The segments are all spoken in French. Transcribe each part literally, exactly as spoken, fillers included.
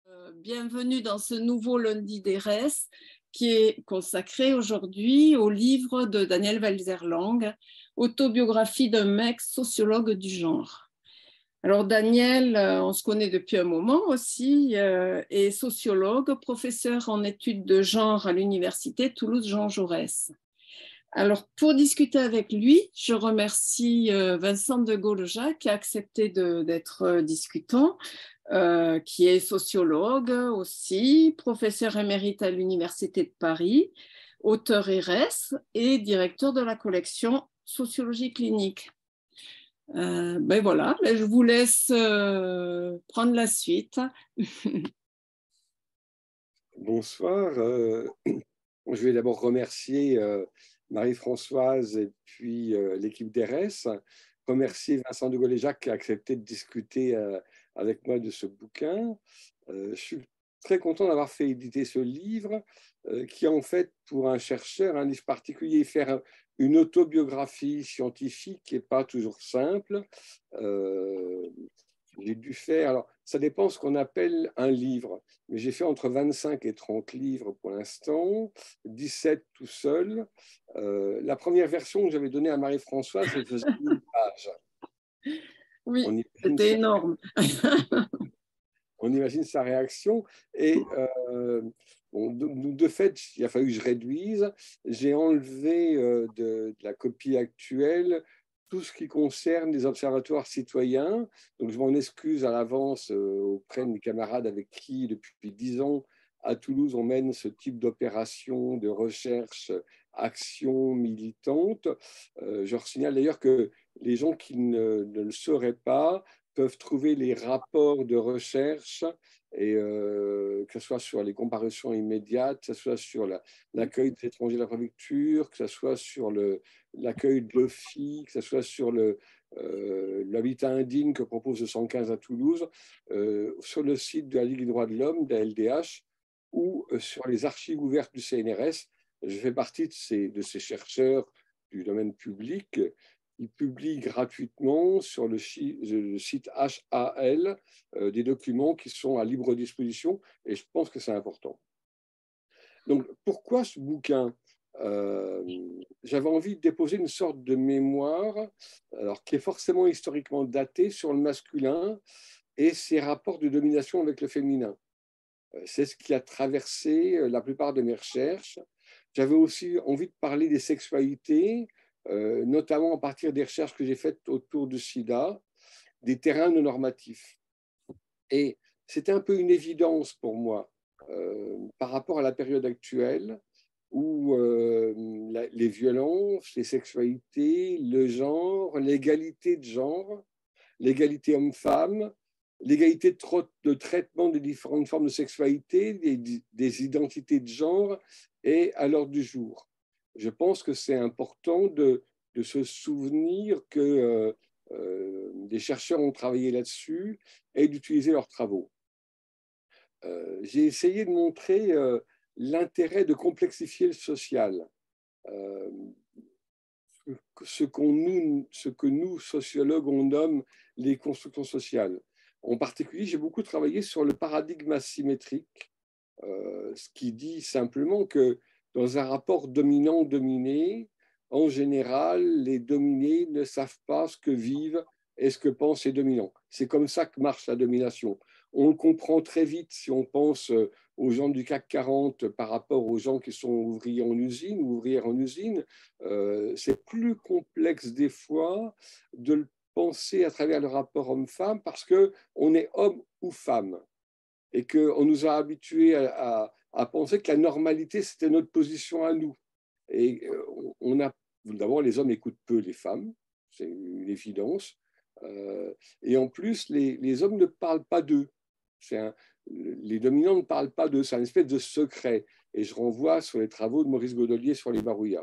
Euh, bienvenue dans ce nouveau lundi d'Erès qui est consacré aujourd'hui au livre de Daniel Welser-Lang, Autobiographie d'un mec sociologue du genre. Alors Daniel, euh, on se connaît depuis un moment aussi, euh, est sociologue, professeur en études de genre à l'université Toulouse-Jean Jaurès. Alors, pour discuter avec lui, je remercie euh, Vincent de Gaulle-Jacques qui a accepté d'être euh, discutant, euh, qui est sociologue aussi, professeur émérite à l'Université de Paris, auteur Erès et directeur de la collection Sociologie clinique. Euh, ben voilà, je vous laisse euh, prendre la suite. Bonsoir. Euh, je vais d'abord remercier euh, Marie-Françoise et puis euh, l'équipe d'Erès. Remercier Vincent de Gaulle-Jacques qui a accepté de discuter euh, avec moi de ce bouquin. Euh, je suis très content d'avoir fait éditer ce livre euh, qui est en fait pour un chercheur un livre particulier. Faire une autobiographie scientifique n'est pas toujours simple. Euh, J'ai dû faire, alors ça dépend ce qu'on appelle un livre, mais j'ai fait entre vingt-cinq et trente livres pour l'instant, dix-sept tout seul. Euh, la première version que j'avais donnée à Marie-Françoise, elle faisait mille pages. Oui, On imagine c'était sa, énorme. on imagine sa réaction. Et euh, bon, de, de fait, il a fallu que je réduise. J'ai enlevé euh, de, de la copie actuelle tout ce qui concerne les observatoires citoyens. Donc, je m'en excuse à l'avance euh, auprès de mes camarades avec qui, depuis dix ans, à Toulouse, on mène ce type d'opération de recherche, action militante. Euh, je signale d'ailleurs que les gens qui ne, ne le sauraient pas peuvent trouver les rapports de recherche, et euh, que ce soit sur les comparutions immédiates, que ce soit sur l'accueil la, des étrangers de la préfecture, que ce soit sur l'accueil de l'O F I, que ce soit sur l'habitat euh, indigne que propose le cent quinze à Toulouse, euh, sur le site de la Ligue des droits de l'homme, de la L D H, ou euh, sur les archives ouvertes du C N R S. Je fais partie de ces, de ces chercheurs du domaine public. Ils publient gratuitement sur le, le site H A L euh, des documents qui sont à libre disposition, et je pense que c'est important. Donc, pourquoi ce bouquin ? euh, J'avais envie de déposer une sorte de mémoire, alors, qui est forcément historiquement datée, sur le masculin et ses rapports de domination avec le féminin. C'est ce qui a traversé la plupart de mes recherches. J'avais aussi envie de parler des sexualités, euh, notamment à partir des recherches que j'ai faites autour du sida, des terrains non normatifs. Et c'était un peu une évidence pour moi euh, par rapport à la période actuelle où euh, la, les violences, les sexualités, le genre, l'égalité de genre, l'égalité homme-femme, l'égalité de, de traitement des différentes formes de sexualité, des, des identités de genre est à l'ordre du jour. Je pense que c'est important de, de se souvenir que euh, euh, des chercheurs ont travaillé là-dessus et d'utiliser leurs travaux. Euh, j'ai essayé de montrer euh, l'intérêt de complexifier le social. Euh, ce, qu'on nous, ce que nous, sociologues, on nomme les constructions sociales. En particulier, j'ai beaucoup travaillé sur le paradigme asymétrique, euh, ce qui dit simplement que dans un rapport dominant-dominé, en général, les dominés ne savent pas ce que vivent et ce que pensent les dominants. C'est comme ça que marche la domination. On le comprend très vite si on pense aux gens du C A C quarante par rapport aux gens qui sont ouvriers en usine ou ouvrières en usine. Euh, c'est plus complexe des fois de le penser à travers le rapport homme-femme parce qu'on est homme ou femme et qu'on nous a habitués à, à, à penser que la normalité, c'était notre position à nous. Et on a, d'abord, les hommes écoutent peu les femmes, c'est une évidence. Euh, et en plus, les, les hommes ne parlent pas d'eux. Un, les dominants ne parlent pas d'eux, c'est un espèce de secret. Et je renvoie sur les travaux de Maurice Godelier sur les barouillas.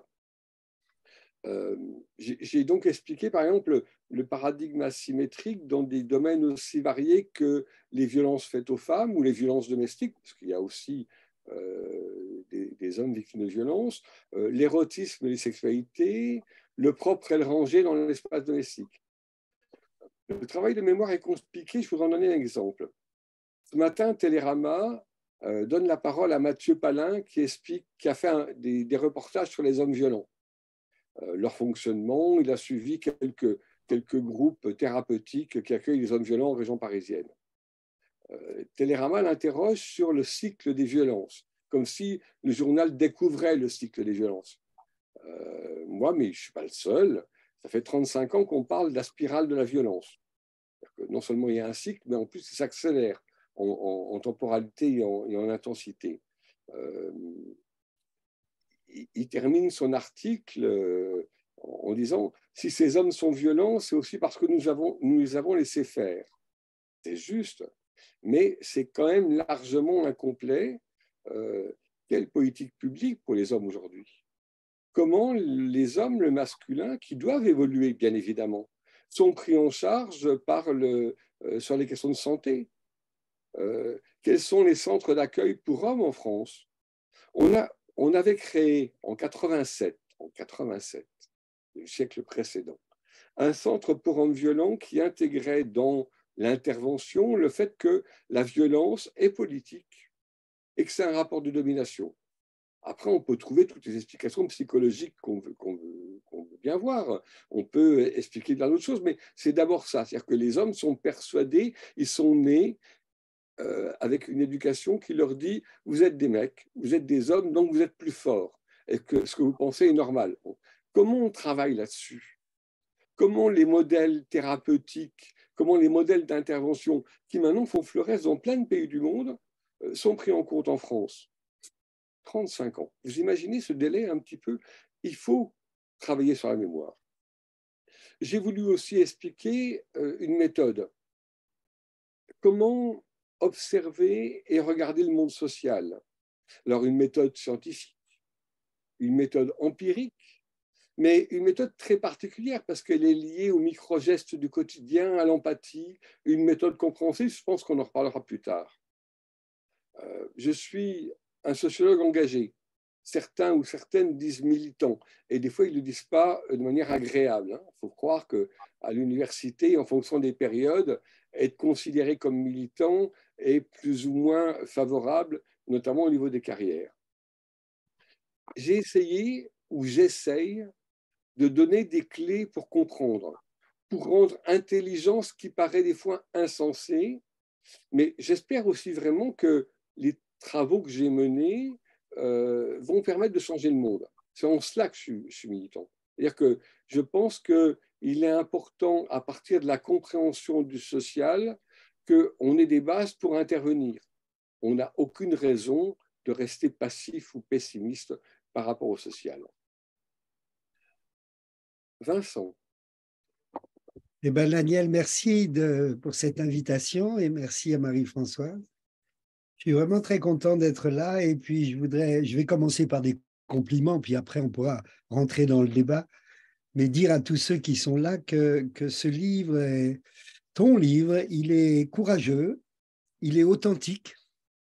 Euh, j'ai donc expliqué, par exemple, le paradigme asymétrique dans des domaines aussi variés que les violences faites aux femmes ou les violences domestiques, parce qu'il y a aussi euh, des, des hommes victimes de violences, euh, l'érotisme et les sexualités, le propre et le rangé dans l'espace domestique. Le travail de mémoire est compliqué, je vous en donner un exemple. Ce matin, Télérama euh, donne la parole à Mathieu Palin qui explique, qui a fait un, des, des reportages sur les hommes violents, euh, leur fonctionnement. Il a suivi quelques, quelques groupes thérapeutiques qui accueillent les hommes violents en région parisienne. Euh, Télérama l'interroge sur le cycle des violences, comme si le journal découvrait le cycle des violences. Euh, moi, mais je ne suis pas le seul. Ça fait trente-cinq ans qu'on parle de la spirale de la violence. Non seulement il y a un cycle, mais en plus, ça s'accélère en, en, en temporalité et en, et en intensité. Euh, il, il termine son article euh, en disant « Si ces hommes sont violents, c'est aussi parce que nous, avons, nous les avons laissés faire. » C'est juste, mais c'est quand même largement incomplet. Euh, quelle politique publique pour les hommes aujourd'hui? Comment les hommes, le masculin, qui doivent évoluer, bien évidemment, sont pris en charge par le, euh, sur les questions de santé? Euh, quels sont les centres d'accueil pour hommes en France? On, a, on avait créé en quatre-vingt-sept, en quatre-vingt-sept, le siècle précédent, un centre pour hommes violents qui intégrait dans l'intervention le fait que la violence est politique et que c'est un rapport de domination. Après, on peut trouver toutes les explications psychologiques qu'on veut, qu'on veut, qu'on veut bien voir. On peut expliquer plein d'autres choses, mais c'est d'abord ça. C'est-à-dire que les hommes sont persuadés, ils sont nés euh, avec une éducation qui leur dit « vous êtes des mecs, vous êtes des hommes, donc vous êtes plus forts. » Et que ce que vous pensez est normal. Comment on travaille là-dessus? Comment les modèles thérapeutiques, comment les modèles d'intervention qui maintenant font florès dans plein de pays du monde sont pris en compte en France? trente-cinq ans. Vous imaginez ce délai un petit peu? Il faut travailler sur la mémoire. J'ai voulu aussi expliquer une méthode. Comment observer et regarder le monde social? Alors, une méthode scientifique, une méthode empirique, mais une méthode très particulière parce qu'elle est liée aux micro-gestes du quotidien, à l'empathie, une méthode compréhensible, je pense qu'on en reparlera plus tard. Euh, je suis un sociologue engagé. Certains ou certaines disent militant, et des fois ils ne le disent pas de manière agréable. Il faut croire qu'à l'université, en fonction des périodes, être considéré comme militant est plus ou moins favorable, notamment au niveau des carrières. J'ai essayé, ou j'essaye, de donner des clés pour comprendre, pour rendre intelligent ce qui paraît des fois insensé, mais j'espère aussi vraiment que les travaux que j'ai menés euh, vont permettre de changer le monde. C'est en cela que je suis, je suis militant. C'est-à-dire que je pense qu'il est important, à partir de la compréhension du social, qu'on ait des bases pour intervenir. On n'a aucune raison de rester passif ou pessimiste par rapport au social. Vincent. Eh bien, Daniel, merci de, pour cette invitation et merci à Marie-Françoise. Je suis vraiment très content d'être là et puis je, voudrais, je vais commencer par des compliments, puis après on pourra rentrer dans le débat, mais dire à tous ceux qui sont là que, que ce livre, est, ton livre, il est courageux, il est authentique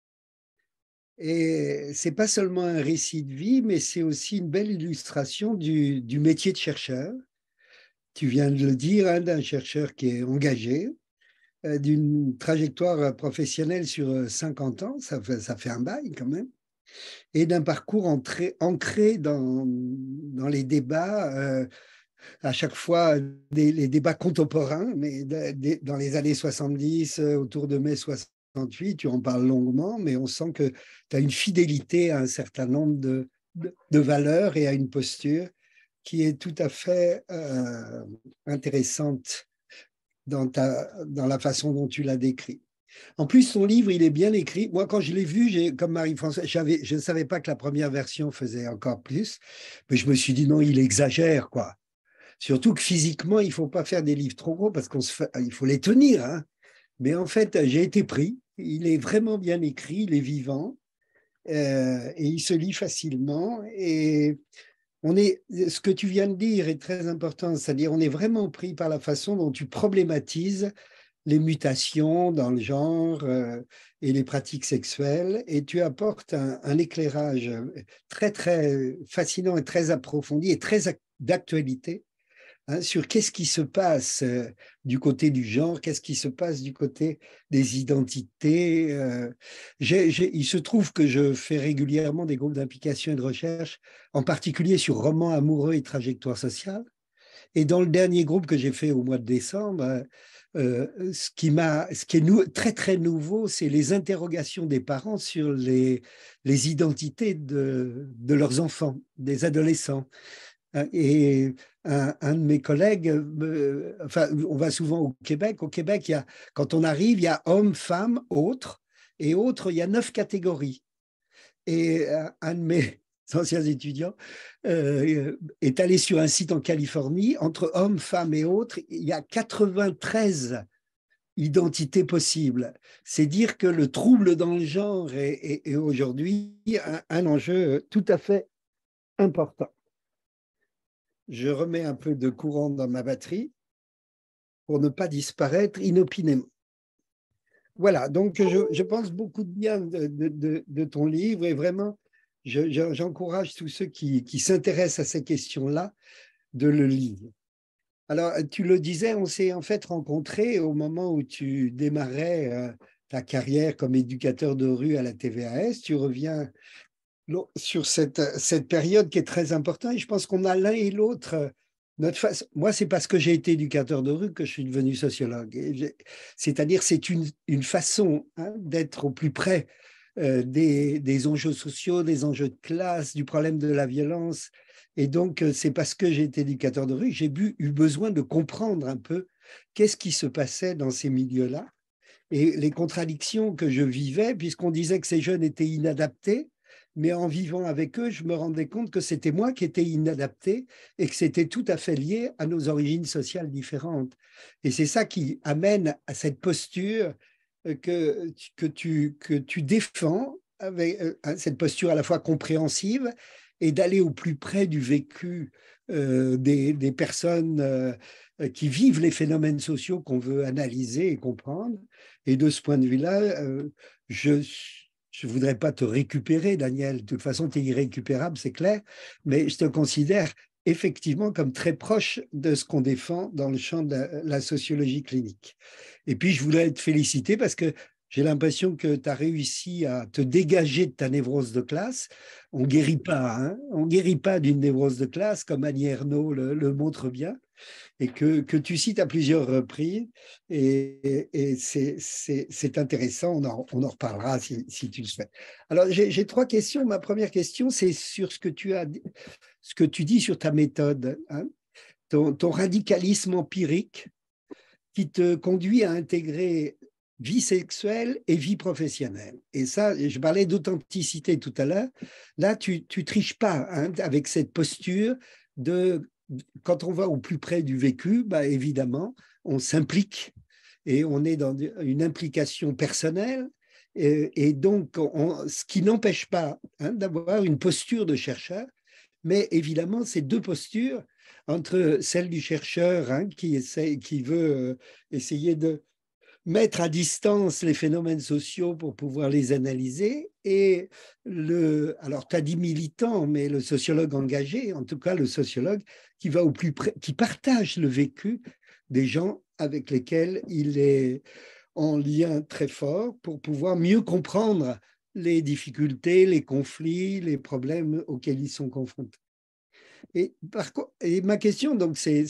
et ce n'est pas seulement un récit de vie, mais c'est aussi une belle illustration du, du métier de chercheur. Tu viens de le dire, hein, d'un chercheur qui est engagé, euh, d'une trajectoire professionnelle sur cinquante ans, ça fait, ça fait un bail quand même, et d'un parcours entré, ancré dans, dans les débats, euh, à chaque fois des, les débats contemporains, mais de, de, dans les années soixante-dix, euh, autour de mai soixante-huit, tu en parles longuement, mais on sent que tu as une fidélité à un certain nombre de, de, de valeurs et à une posture qui est tout à fait euh, intéressante dans, ta, dans la façon dont tu l'as décrit. En plus, ton livre, il est bien écrit. Moi, quand je l'ai vu, comme Marie-Françoise, je ne savais pas que la première version faisait encore plus, mais je me suis dit, non, il exagère, quoi. Surtout que physiquement, il ne faut pas faire des livres trop gros parce qu'il faut les tenir. Hein. Mais en fait, j'ai été pris. Il est vraiment bien écrit, il est vivant euh, et il se lit facilement. Et on est, ce que tu viens de dire est très important, c'est-à-dire on est vraiment pris par la façon dont tu problématises les mutations dans le genre euh, et les pratiques sexuelles, et tu apportes un, un éclairage très, très fascinant et très approfondi et très d'actualité hein, sur qu'est-ce qui se passe euh, du côté du genre, qu'est-ce qui se passe du côté des identités. Euh, j'ai, j'ai, il se trouve que je fais régulièrement des groupes d'implication et de recherche, en particulier sur romans amoureux et trajectoires sociales. Et dans le dernier groupe que j'ai fait au mois de décembre, euh, ce qui m'a, ce qui est nou- très très nouveau, c'est les interrogations des parents sur les, les identités de, de leurs enfants, des adolescents. Et un, un de mes collègues, me- enfin, on va souvent au Québec. Au Québec, il y a, quand on arrive, il y a hommes, femmes, autres, et autres, il y a neuf catégories. Et euh, un de mes anciens étudiants euh, est allé sur un site en Californie, entre hommes, femmes et autres, il y a quatre-vingt-treize identités possibles. C'est dire que le trouble dans le genre est, est- est aujourd'hui un, un enjeu tout à fait important. Je remets un peu de courant dans ma batterie pour ne pas disparaître inopinément. Voilà, donc je, je pense beaucoup de bien de, de, de ton livre et vraiment, je, je, j'encourage tous ceux qui, qui s'intéressent à ces questions-là de le lire. Alors, tu le disais, on s'est en fait rencontrés au moment où tu démarrais euh, ta carrière comme éducateur de rue à la T V A S. Tu reviens sur cette, cette période qui est très importante et je pense qu'on a l'un et l'autre notre face. Moi, c'est parce que j'ai été éducateur de rue que je suis devenu sociologue. C'est-à-dire, c'est une, une façon hein, d'être au plus près euh, des, des enjeux sociaux, des enjeux de classe, du problème de la violence. Et donc, c'est parce que j'ai été éducateur de rue que j'ai eu besoin de comprendre un peu qu'est-ce qui se passait dans ces milieux-là et les contradictions que je vivais, puisqu'on disait que ces jeunes étaient inadaptés, mais en vivant avec eux, je me rendais compte que c'était moi qui étais inadapté et que c'était tout à fait lié à nos origines sociales différentes. Et c'est ça qui amène à cette posture que, que, tu, que tu défends, avec cette posture à la fois compréhensive et d'aller au plus près du vécu euh, des, des personnes euh, qui vivent les phénomènes sociaux qu'on veut analyser et comprendre. Et de ce point de vue-là, euh, je ne voudrais pas te récupérer, Daniel. De toute façon, tu es irrécupérable, c'est clair. Mais je te considère effectivement comme très proche de ce qu'on défend dans le champ de la, la sociologie clinique. Et puis, je voulais te féliciter parce que j'ai l'impression que tu as réussi à te dégager de ta névrose de classe. On ne guérit pas, hein on guérit pas d'une névrose de classe, comme Annie Ernaux le, le montre bien et que, que tu cites à plusieurs reprises. Et, et c'est intéressant, on en, on en reparlera si, si tu le souhaites. Alors, j'ai trois questions. Ma première question, c'est sur ce que tu as, ce que tu dis sur ta méthode, hein, ton, ton radicalisme empirique qui te conduit à intégrer vie sexuelle et vie professionnelle. Et ça, je parlais d'authenticité tout à l'heure. Là, tu ne triches pas hein, avec cette posture de quand on va au plus près du vécu, bah, évidemment, on s'implique et on est dans une implication personnelle. Et, et donc, on, ce qui n'empêche pas hein, d'avoir une posture de chercheur, mais évidemment, ces deux postures, entre celle du chercheur hein, qui, essaie, qui veut euh, essayer de mettre à distance les phénomènes sociaux pour pouvoir les analyser. Et le, alors tu as dit militant, mais le sociologue engagé, en tout cas le sociologue qui va au plus près, qui partage le vécu des gens avec lesquels il est en lien très fort pour pouvoir mieux comprendre les difficultés, les conflits, les problèmes auxquels ils sont confrontés. Et, par, et ma question, donc, c'est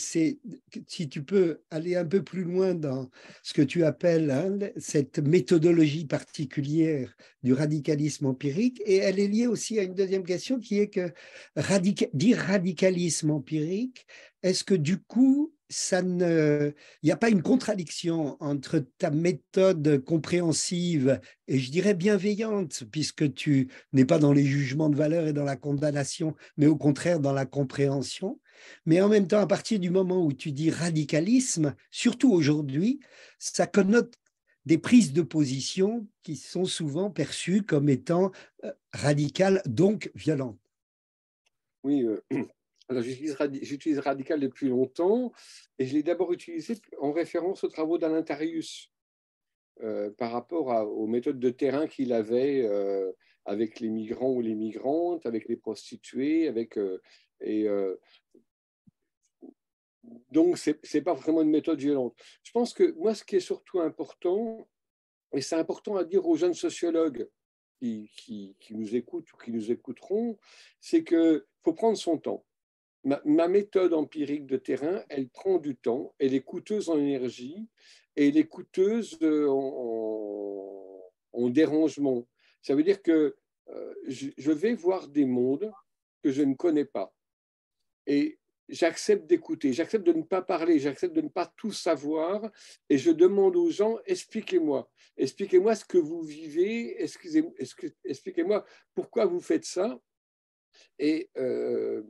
si tu peux aller un peu plus loin dans ce que tu appelles hein, cette méthodologie particulière du radicalisme empirique, et elle est liée aussi à une deuxième question qui est que radica dire radicalisme empirique, est-ce que du coup, ça ne, il n'y a pas une contradiction entre ta méthode compréhensive et je dirais bienveillante, puisque tu n'es pas dans les jugements de valeur et dans la condamnation, mais au contraire dans la compréhension. Mais en même temps, à partir du moment où tu dis radicalisme, surtout aujourd'hui, ça connote des prises de position qui sont souvent perçues comme étant radicales, donc violentes. Oui, euh, alors j'utilise radi radical depuis longtemps et je l'ai d'abord utilisé en référence aux travaux d'Alain Tarius euh, par rapport à, aux méthodes de terrain qu'il avait euh, avec les migrants ou les migrantes, avec les prostituées, avec, euh, et, euh, donc, ce n'est pas vraiment une méthode violente. Je pense que moi, ce qui est surtout important, et c'est important à dire aux jeunes sociologues qui, qui, qui nous écoutent ou qui nous écouteront, c'est qu'il faut prendre son temps. Ma, ma méthode empirique de terrain, elle prend du temps, elle est coûteuse en énergie et elle est coûteuse en, en, en dérangement. Ça veut dire que euh, je, je vais voir des mondes que je ne connais pas. Et j'accepte d'écouter, j'accepte de ne pas parler, j'accepte de ne pas tout savoir et je demande aux gens, expliquez-moi, expliquez-moi ce que vous vivez, expliquez-moi pourquoi vous faites ça. Et euh,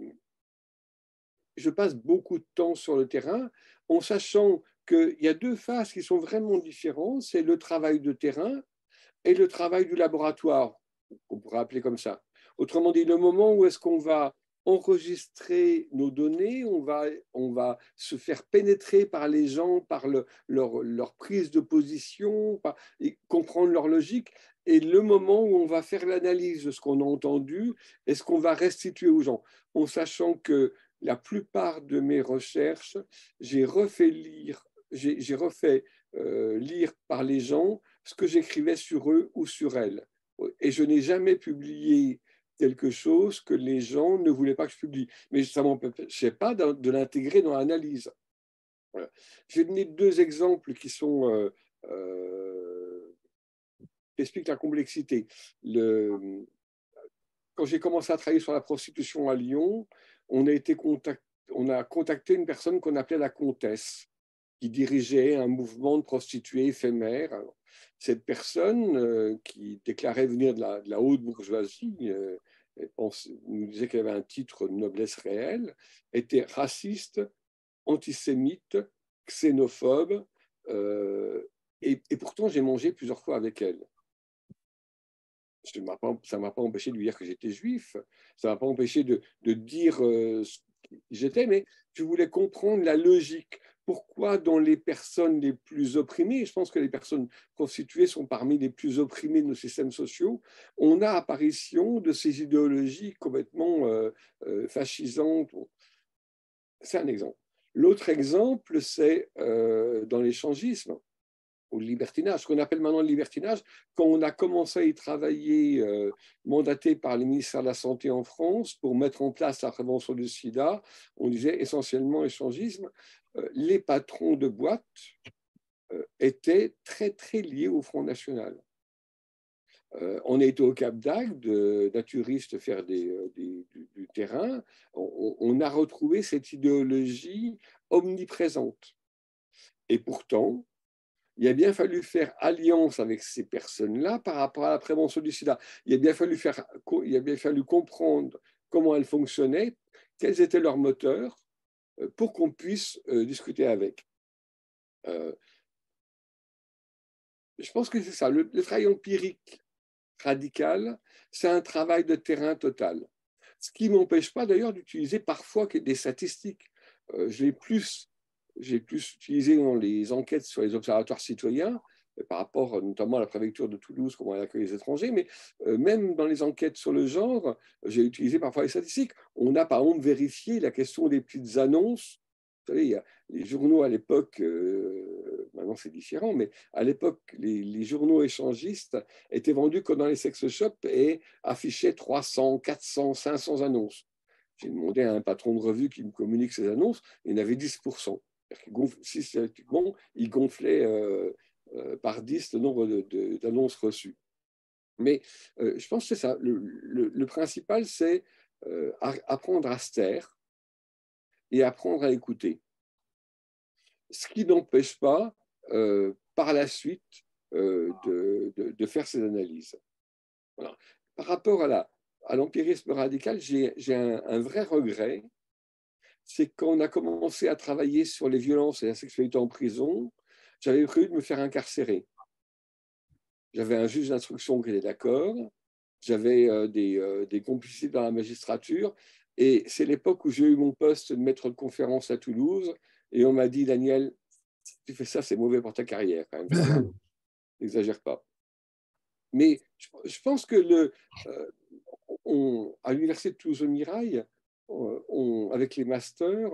je passe beaucoup de temps sur le terrain en sachant qu'il y a deux phases qui sont vraiment différentes, c'est le travail de terrain et le travail du laboratoire, qu'on pourrait appeler comme ça. Autrement dit, le moment où est-ce qu'on va enregistrer nos données, on va, on va se faire pénétrer par les gens, par le, leur, leur prise de position, par, et comprendre leur logique, et le moment où on va faire l'analyse de ce qu'on a entendu et ce qu'on va restituer aux gens, en sachant que la plupart de mes recherches, j'ai refait lire, j'ai refait euh, lire par les gens ce que j'écrivais sur eux ou sur elles. Et je n'ai jamais publié quelque chose que les gens ne voulaient pas que je publie. Mais ça ne m'empêchait pas de, de l'intégrer dans l'analyse. Voilà. Je vais donner deux exemples qui sont euh, euh, qui expliquent la complexité. Le, quand j'ai commencé à travailler sur la prostitution à Lyon, on a, été contact, on a contacté une personne qu'on appelait la comtesse, qui dirigeait un mouvement de prostituées éphémères. Alors, cette personne euh, qui déclarait venir de la, de la haute bourgeoisie, euh, pense, nous disait qu'elle avait un titre de noblesse réelle, était raciste, antisémite, xénophobe, euh, et, et pourtant j'ai mangé plusieurs fois avec elle. Ça ne m'a pas empêché de lui dire que j'étais juif, ça ne m'a pas empêché de, de dire euh, ce que j'étais, mais je voulais comprendre la logique. Pourquoi dans les personnes les plus opprimées, je pense que les personnes prostituées sont parmi les plus opprimées de nos systèmes sociaux, on a apparition de ces idéologies complètement euh, euh, fascisantes. C'est un exemple. L'autre exemple, c'est euh, dans l'échangisme ou le libertinage, ce qu'on appelle maintenant le libertinage. Quand on a commencé à y travailler, euh, mandaté par le ministère de la Santé en France pour mettre en place la prévention du sida, on disait essentiellement échangisme. Euh, les patrons de boîtes euh, étaient très, très liés au Front National. Euh, on a été au Cap d'Agde, naturistes faire des, des, du, du terrain. On, on a retrouvé cette idéologie omniprésente. Et pourtant, il a bien fallu faire alliance avec ces personnes-là par rapport à la prévention du sida. Il a bien fallu, faire, il a bien fallu comprendre comment elles fonctionnaient, quels étaient leurs moteurs, pour qu'on puisse euh, discuter avec. Euh, je pense que c'est ça. Le, le travail empirique radical, c'est un travail de terrain total. Ce qui ne m'empêche pas d'ailleurs d'utiliser parfois des statistiques. Euh, je l'ai plus j'ai plus utilisé dans les enquêtes sur les observatoires citoyens, par rapport notamment à la préfecture de Toulouse, comment elle accueille les étrangers, mais euh, même dans les enquêtes sur le genre, j'ai utilisé parfois les statistiques. On a par exemple vérifié la question des petites annonces. Vous savez, il y a les journaux à l'époque, euh, maintenant c'est différent, mais à l'époque, les, les journaux échangistes étaient vendus comme dans les sex shops et affichaient trois cents, quatre cents, cinq cents annonces. J'ai demandé à un patron de revue qui me communique ces annonces, il y en avait dix pour cent. Systématiquement, il gonflait euh, euh, par dix le nombre d'annonces reçues. Mais euh, je pense que c'est ça. Le, le, le principal, c'est euh, apprendre à se taire et apprendre à écouter. Ce qui n'empêche pas, euh, par la suite, euh, de, de, de faire ces analyses. Voilà. Par rapport à la, à l'empirisme radical, j'ai un, un vrai regret, c'est quand on a commencé à travailler sur les violences et la sexualité en prison, j'avais prévu de me faire incarcérer. J'avais un juge d'instruction qui était d'accord, j'avais euh, des, euh, des complicités dans la magistrature, et c'est l'époque où j'ai eu mon poste de maître de conférence à Toulouse, et on m'a dit, Daniel, si tu fais ça, c'est mauvais pour ta carrière quand même. N'exagère pas. Mais je, je pense que le, euh, on, à l'université de Toulouse-Mirail, on, avec les masters,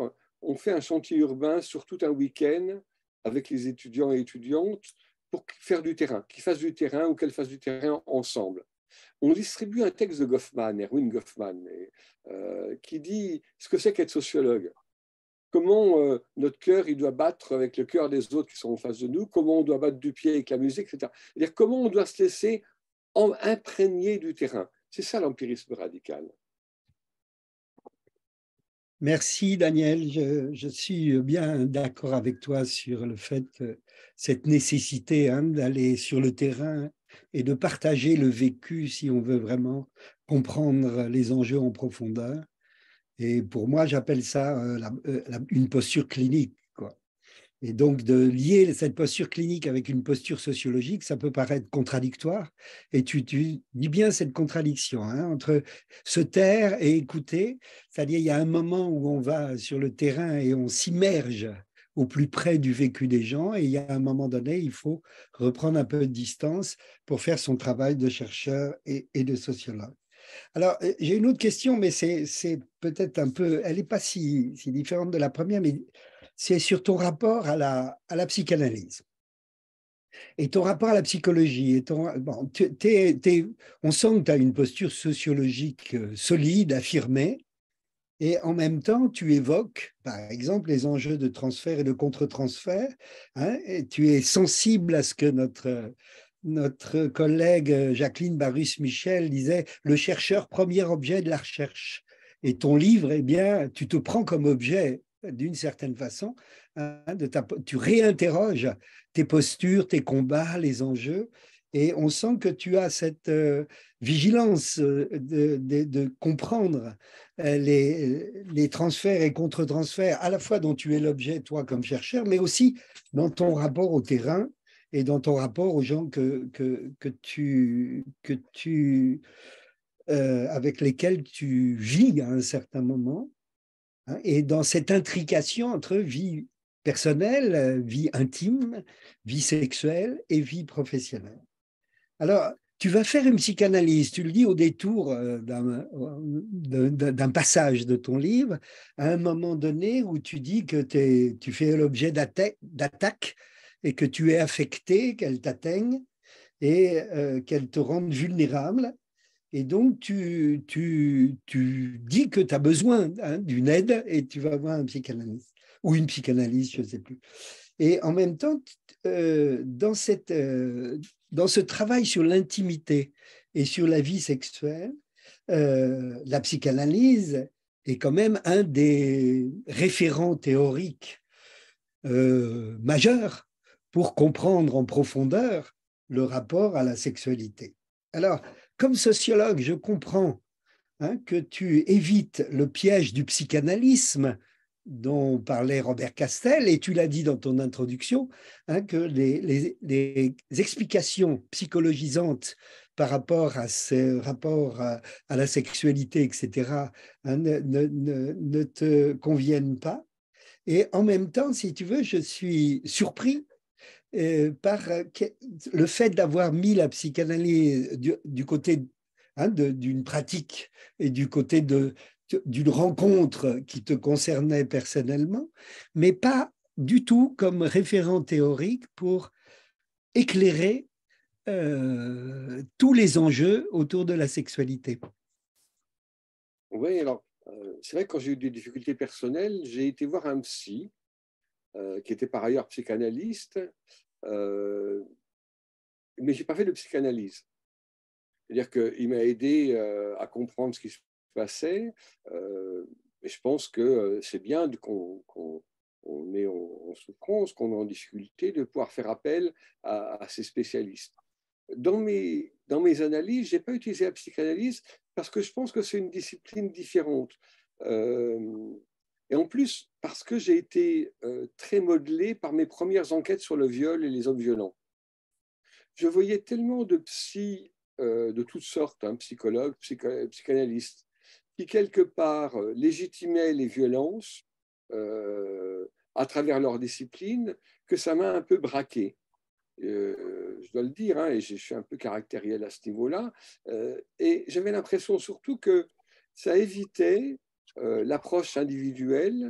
on fait un chantier urbain sur tout un week-end avec les étudiants et étudiantes pour faire du terrain, qu'ils fassent du terrain ou qu'elles fassent du terrain ensemble. On distribue un texte de Goffman, Erwin Goffman, euh, qui dit ce que c'est qu'être sociologue. Comment euh, notre cœur il doit battre avec le cœur des autres qui sont en face de nous, comment on doit battre du pied avec la musique, et cetera. C'est-à-dire comment on doit se laisser en, imprégner du terrain. C'est ça l'empirisme radical. Merci Daniel, je, je suis bien d'accord avec toi sur le fait que cette nécessité hein, d'aller sur le terrain et de partager le vécu si on veut vraiment comprendre les enjeux en profondeur. Et pour moi, j'appelle ça euh, la, euh, la, une posture clinique, quoi. Et donc, de lier cette posture clinique avec une posture sociologique, ça peut paraître contradictoire. Et tu, tu dis bien cette contradiction hein, entre se taire et écouter. C'est-à-dire, il y a un moment où on va sur le terrain et on s'immerge au plus près du vécu des gens. Et il y a un moment donné, il faut reprendre un peu de distance pour faire son travail de chercheur et, et de sociologue. Alors, j'ai une autre question, mais c'est peut-être un peu, elle n'est pas si, si différente de la première, mais c'est sur ton rapport à la, à la psychanalyse et ton rapport à la psychologie. Et ton, bon, t'es, t'es, on sent que tu as une posture sociologique solide, affirmée, et en même temps, tu évoques, par exemple, les enjeux de transfert et de contre-transfert, hein, et tu es sensible à ce que notre... Notre collègue Jacqueline Barus-Michel disait « le chercheur, premier objet de la recherche ». Et ton livre, eh bien, tu te prends comme objet d'une certaine façon, hein, de ta, tu réinterroges tes postures, tes combats, les enjeux, et on sent que tu as cette euh, vigilance de, de, de comprendre les, les transferts et contre-transferts, à la fois dont tu es l'objet, toi, comme chercheur, mais aussi dans ton rapport au terrain, et dans ton rapport aux gens que, que, que tu, que tu, euh, avec lesquels tu vis à un certain moment, hein, et dans cette intrication entre vie personnelle, vie intime, vie sexuelle et vie professionnelle. Alors, tu vas faire une psychanalyse, tu le dis au détour d'un passage de ton livre, à un moment donné où tu dis que tu fais l'objet d'attaques et que tu es affecté, qu'elles t'atteignent et euh, qu'elles te rendent vulnérable. Et donc, tu, tu, tu dis que tu as besoin hein, d'une aide et tu vas voir un psychanalyste ou une psychanalyste, je ne sais plus. Et en même temps, euh, dans, cette, euh, dans ce travail sur l'intimité et sur la vie sexuelle, euh, la psychanalyse est quand même un des référents théoriques euh, majeurs pour comprendre en profondeur le rapport à la sexualité. Alors, comme sociologue, je comprends hein, que tu évites le piège du psychanalysme dont parlait Robert Castel, et tu l'as dit dans ton introduction, hein, que les, les, les explications psychologisantes par rapport à ce rapport à, à la sexualité, et cetera, hein, ne, ne, ne, ne te conviennent pas. Et en même temps, si tu veux, je suis surpris euh, par le fait d'avoir mis la psychanalyse du, du côté hein, d'une pratique et du côté de, d'une rencontre qui te concernait personnellement, mais pas du tout comme référent théorique pour éclairer euh, tous les enjeux autour de la sexualité. Oui, alors, euh, c'est vrai que quand j'ai eu des difficultés personnelles, j'ai été voir un psy, euh, qui était par ailleurs psychanalyste, euh, mais je n'ai pas fait de psychanalyse. C'est-à-dire qu'il m'a aidé euh, à comprendre ce qui se passait, euh, et je pense que c'est bien qu'on qu'on, on est en, en souffrance, qu'on est en difficulté, de pouvoir faire appel à, à ces spécialistes. Dans mes, dans mes analyses, je n'ai pas utilisé la psychanalyse parce que je pense que c'est une discipline différente. Euh, et en plus, parce que j'ai été euh, très modelé par mes premières enquêtes sur le viol et les hommes violents. Je voyais tellement de psy euh, de toutes sortes, hein, psychologues, psycho- psychanalystes, qui quelque part euh, légitimaient les violences euh, à travers leur discipline, que ça m'a un peu braqué. Euh, je dois le dire, hein, et je suis un peu caractériel à ce niveau-là. Euh, et j'avais l'impression surtout que ça évitait euh, l'approche individuelle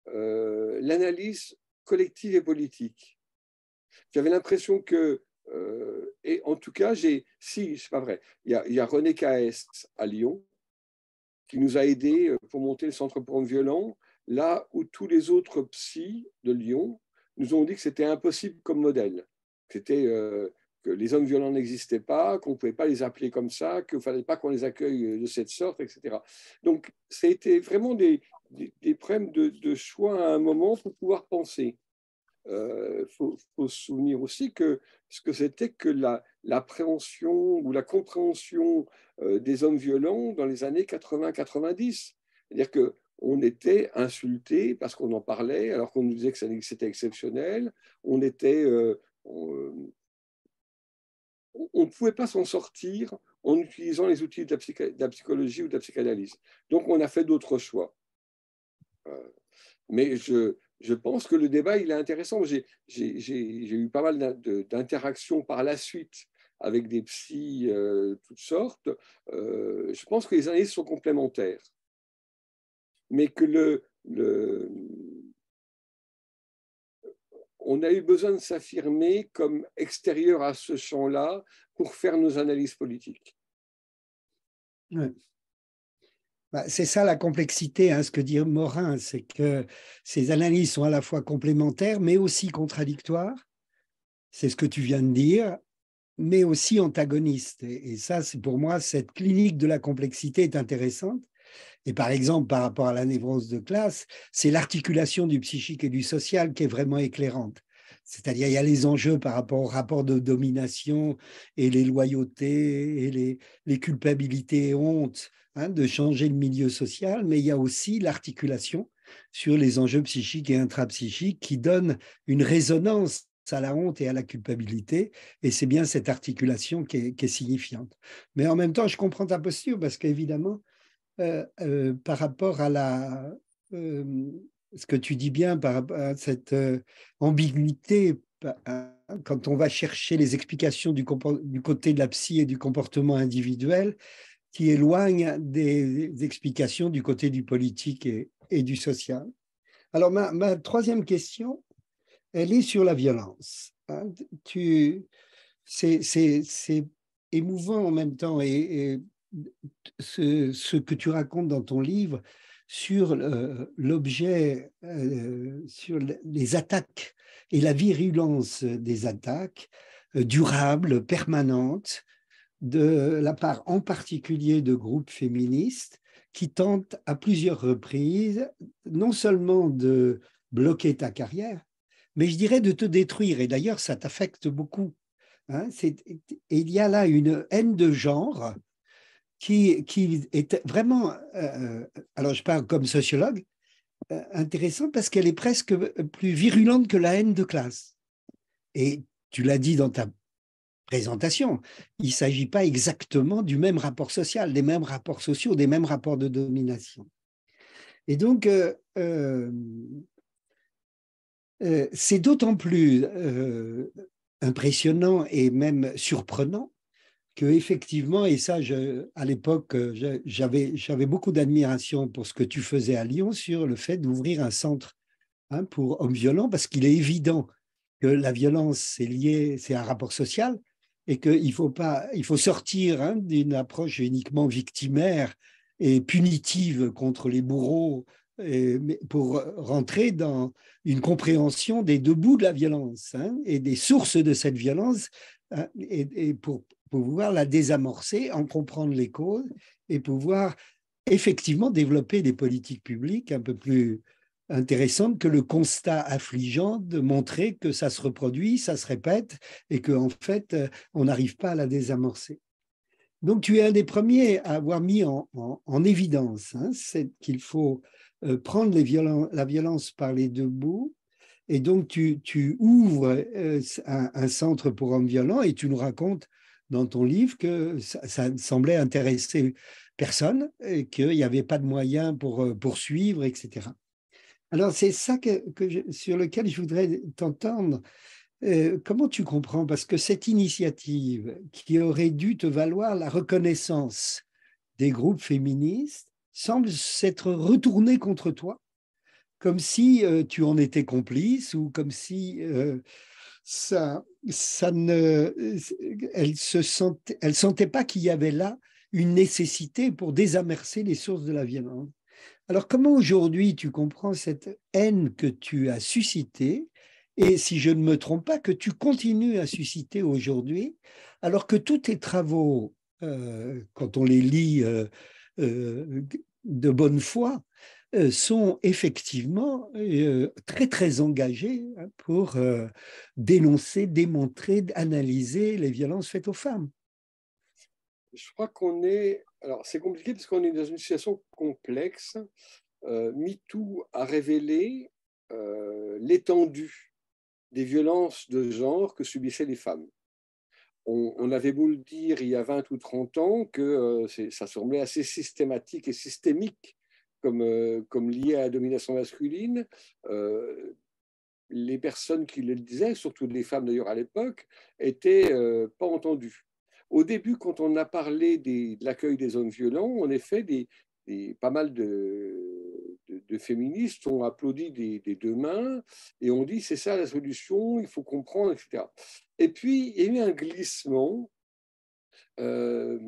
euh, l'analyse collective et politique. J'avais l'impression que, euh, et en tout cas, j'ai, si, c'est pas vrai, il y a, il y a René Caës à Lyon qui nous a aidés pour monter le Centre pour hommes violents, là où tous les autres psys de Lyon nous ont dit que c'était impossible comme modèle. C'était euh, que les hommes violents n'existaient pas, qu'on ne pouvait pas les appeler comme ça, qu'il ne fallait pas qu'on les accueille de cette sorte, et cetera. Donc, ça a été vraiment des, des, des problèmes de, de choix à un moment pour pouvoir penser. Il euh, faut, faut se souvenir aussi que ce que c'était que la, l'appréhension ou la compréhension euh, des hommes violents dans les années quatre-vingts quatre-vingt-dix. C'est-à-dire qu'on était insulté parce qu'on en parlait, alors qu'on nous disait que c'était exceptionnel. On était... Euh, on ne pouvait pas s'en sortir en utilisant les outils de la, psych- de la psychologie ou de la psychanalyse. Donc, on a fait d'autres choix. Euh, mais je... Je pense que le débat, il est intéressant. J'ai, j'ai, j'ai, j'ai eu pas mal d'interactions par la suite avec des psys euh, toutes sortes. Euh, je pense que les analyses sont complémentaires. Mais que le, le, on a eu besoin de s'affirmer comme extérieur à ce champ-là pour faire nos analyses politiques. Ouais. Bah, c'est ça la complexité, hein, ce que dit Morin, c'est que ces analyses sont à la fois complémentaires, mais aussi contradictoires. C'est ce que tu viens de dire, mais aussi antagonistes. Et, et ça, c'est pour moi, cette clinique de la complexité est intéressante. Et par exemple, par rapport à la névrose de classe, c'est l'articulation du psychique et du social qui est vraiment éclairante. C'est-à-dire, il y a les enjeux par rapport au rapport de domination et les loyautés et les, les culpabilités et hontes, hein, de changer le milieu social, mais il y a aussi l'articulation sur les enjeux psychiques et intrapsychiques qui donnent une résonance à la honte et à la culpabilité, et c'est bien cette articulation qui est, qui est signifiante. Mais en même temps, je comprends ta posture, parce qu'évidemment, euh, euh, par rapport à la... Euh, ce que tu dis bien, par rapport à cette euh, ambiguïté, hein, quand on va chercher les explications du, du côté de la psy et du comportement individuel, qui éloignent des, des explications du côté du politique et, et du social. Alors, ma, ma troisième question, elle est sur la violence. Hein. Tu, c'est, c'est, c'est émouvant en même temps, et, et ce, ce que tu racontes dans ton livre sur euh, l'objet, euh, sur les attaques et la virulence des attaques euh, durables, permanentes, de la part en particulier de groupes féministes qui tentent à plusieurs reprises non seulement de bloquer ta carrière, mais je dirais de te détruire. Et d'ailleurs, ça t'affecte beaucoup. Hein, c'est, et il y a là une haine de genre qui, qui est vraiment, euh, alors je parle comme sociologue, euh, intéressante parce qu'elle est presque plus virulente que la haine de classe. Et tu l'as dit dans ta présentation, il ne s'agit pas exactement du même rapport social, des mêmes rapports sociaux, des mêmes rapports de domination. Et donc, euh, euh, euh, c'est d'autant plus euh, impressionnant et même surprenant que effectivement, et ça, je, à l'époque, j'avais, j'avais beaucoup d'admiration pour ce que tu faisais à Lyon sur le fait d'ouvrir un centre, hein, pour hommes violents, parce qu'il est évident que la violence, c'est lié, c'est un rapport social, et qu'il faut pas, il faut sortir, hein, d'une approche uniquement victimaire et punitive contre les bourreaux, et, pour rentrer dans une compréhension des deux bouts de la violence, hein, et des sources de cette violence, hein, et, et pour pouvoir la désamorcer, en comprendre les causes et pouvoir effectivement développer des politiques publiques un peu plus intéressantes que le constat affligeant de montrer que ça se reproduit, ça se répète et qu'en fait, on n'arrive pas à la désamorcer. Donc, tu es un des premiers à avoir mis en, en, en évidence, hein, c'est qu'il faut euh, prendre les violen- la violence par les deux bouts. Et donc, tu, tu ouvres euh, un, un centre pour hommes violents et tu nous racontes dans ton livre que ça, ça semblait intéresser personne et qu'il n'y avait pas de moyens pour euh, poursuivre, et cetera. Alors, c'est ça que, que je, sur lequel je voudrais t'entendre. Euh, comment tu comprends? Parce que cette initiative qui aurait dû te valoir la reconnaissance des groupes féministes semble s'être retournée contre toi comme si euh, tu en étais complice ou comme si euh, ça, ça ne, elle se sentait, elle sentait pas qu'il y avait là une nécessité pour désamorcer les sources de la violence. Alors, comment aujourd'hui tu comprends cette haine que tu as suscitée et, si je ne me trompe pas, que tu continues à susciter aujourd'hui, alors que tous tes travaux, euh, quand on les lit euh, euh, de bonne foi, euh, sont effectivement euh, très, très engagés hein, pour euh, dénoncer, démontrer, analyser les violences faites aux femmes. Je crois qu'on est... Alors, c'est compliqué parce qu'on est dans une situation complexe. Euh, MeToo a révélé euh, l'étendue des violences de genre que subissaient les femmes. On, on avait beau le dire il y a vingt ou trente ans que euh, ça semblait assez systématique et systémique comme, euh, comme lié à la domination masculine. Euh, les personnes qui le disaient, surtout des femmes d'ailleurs à l'époque, étaient euh, pas entendues. Au début, quand on a parlé des, de l'accueil des hommes violents, en effet, des, des, pas mal de, de, de féministes ont applaudi des, des deux mains et ont dit c'est ça la solution, il faut comprendre, et cetera. Et puis, il y a eu un glissement. Euh,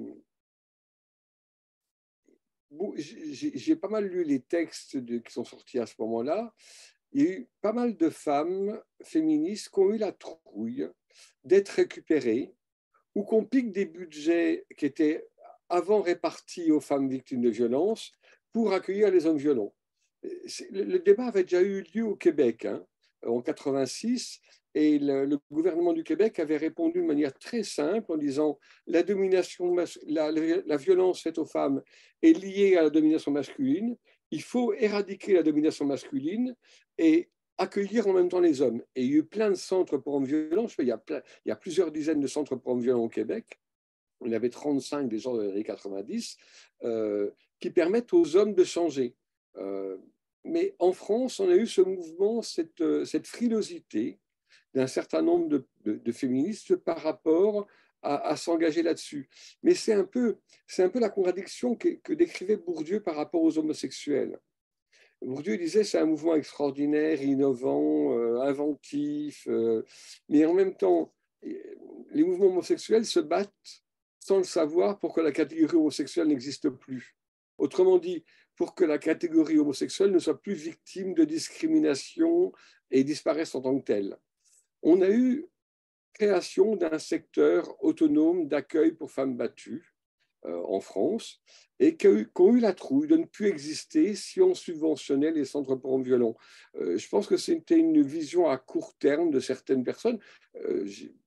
j'ai pas mal lu les textes de, qui sont sortis à ce moment-là. Il y a eu pas mal de femmes féministes qui ont eu la trouille d'être récupérées ou qu'on pique des budgets qui étaient avant répartis aux femmes victimes de violences pour accueillir les hommes violents. Le, le débat avait déjà eu lieu au Québec hein, en quatre-vingt-six et le, le gouvernement du Québec avait répondu de manière très simple en disant la domination, la, la violence faite aux femmes est liée à la domination masculine. Il faut éradiquer la domination masculine et accueillir en même temps les hommes. Et il y a eu plein de centres pour hommes violents. Il y a, plein, il y a plusieurs dizaines de centres pour hommes violents au Québec. Il y en avait trente-cinq déjà dans les années quatre-vingt-dix euh, qui permettent aux hommes de changer. Euh, mais en France, on a eu ce mouvement, cette, cette frilosité d'un certain nombre de, de, de féministes par rapport à, à s'engager là-dessus. Mais c'est un peu, c'est un peu la contradiction que, que décrivait Bourdieu par rapport aux homosexuels. Bourdieu disait c'est un mouvement extraordinaire, innovant, euh, inventif, euh, mais en même temps, les mouvements homosexuels se battent sans le savoir pour que la catégorie homosexuelle n'existe plus. Autrement dit, pour que la catégorie homosexuelle ne soit plus victime de discrimination et disparaisse en tant que telle. On a eu création d'un secteur autonome d'accueil pour femmes battues euh, en France et qui ont eu la trouille de ne plus exister si on subventionnait les centres pour hommes violents. Euh, je pense que c'était une vision à court terme de certaines personnes. Euh,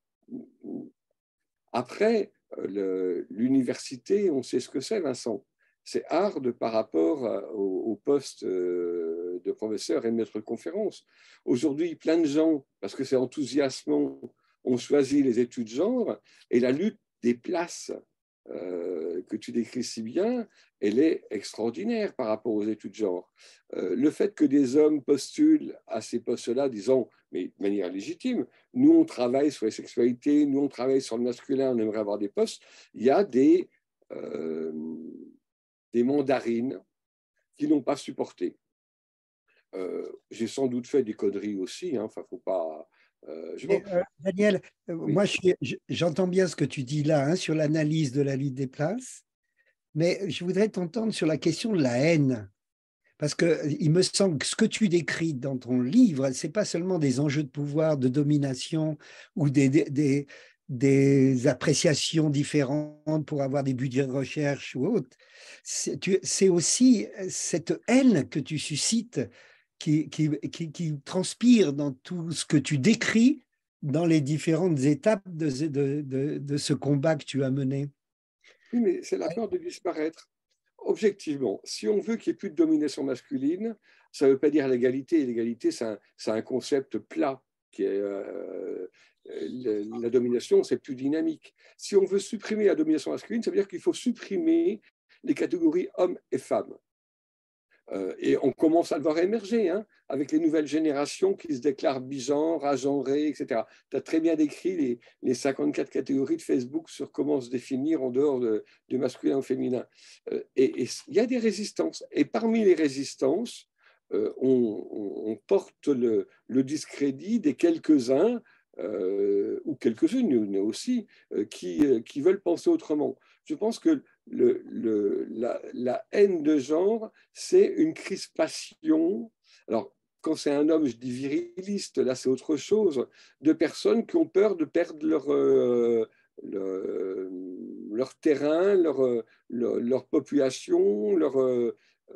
après, l'université, on sait ce que c'est, Vincent. C'est hard par rapport au, au poste de professeur et de maître de conférence. Aujourd'hui, plein de gens, parce que c'est enthousiasmant, ont choisi les études genre et la lutte des places euh, que tu décris si bien, elle est extraordinaire par rapport aux études genre. Euh, le fait que des hommes postulent à ces postes-là disant, mais de manière légitime, nous on travaille sur les sexualités, nous on travaille sur le masculin, on aimerait avoir des postes, il y a des, euh, des mandarines qui n'ont pas supporté. Euh, j'ai sans doute fait des conneries aussi, hein, enfin, faut pas... Euh, Mais, euh, Daniel, oui. Moi j'entends bien ce que tu dis là hein, sur l'analyse de la lutte des places, mais je voudrais t'entendre sur la question de la haine. Parce qu'il me semble que ce que tu décris dans ton livre, ce n'est pas seulement des enjeux de pouvoir, de domination ou des, des, des, des appréciations différentes pour avoir des budgets de recherche ou autre. C'est aussi cette haine que tu suscites qui, qui, qui, qui transpire dans tout ce que tu décris dans les différentes étapes de, de, de, de ce combat que tu as mené. Oui, mais c'est la peur de disparaître. Objectivement, si on veut qu'il n'y ait plus de domination masculine, ça ne veut pas dire l'égalité. L'égalité, c'est un, un concept plat. Qui est, euh, la domination, c'est plus dynamique. Si on veut supprimer la domination masculine, ça veut dire qu'il faut supprimer les catégories hommes et femmes. Euh, et on commence à le voir émerger, hein, avec les nouvelles générations qui se déclarent bigenres, agenrées, et cetera. Tu as très bien décrit les, les cinquante-quatre catégories de Facebook sur comment se définir en dehors de, du masculin ou féminin. Euh, et il y a des résistances. Et parmi les résistances, euh, on, on, on porte le, le discrédit des quelques-uns euh, ou quelques-unes aussi euh, qui, qui veulent penser autrement. Je pense que le, le, la, la haine de genre, c'est une crispation. Alors, quand c'est un homme, je dis viriliste, là c'est autre chose, de personnes qui ont peur de perdre leur, euh, leur, leur terrain, leur, leur, leur population, leur, euh,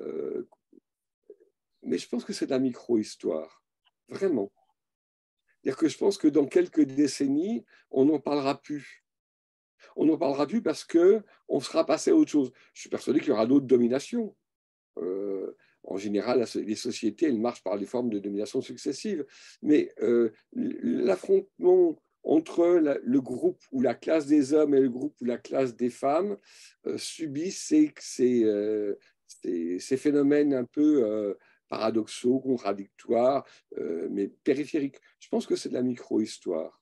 mais je pense que c'est de la micro-histoire, vraiment. C'est-à-dire que je pense que dans quelques décennies, on n'en parlera plus. On n'en parlera plus parce qu'on sera passé à autre chose. Je suis persuadé qu'il y aura d'autres dominations. Euh, en général, les sociétés, elles marchent par des formes de domination successives. Mais euh, l'affrontement entre la, le groupe ou la classe des hommes et le groupe ou la classe des femmes euh, subit ces, ces, euh, ces, ces, phénomènes un peu euh, paradoxaux, contradictoires, euh, mais périphériques. Je pense que c'est de la micro-histoire.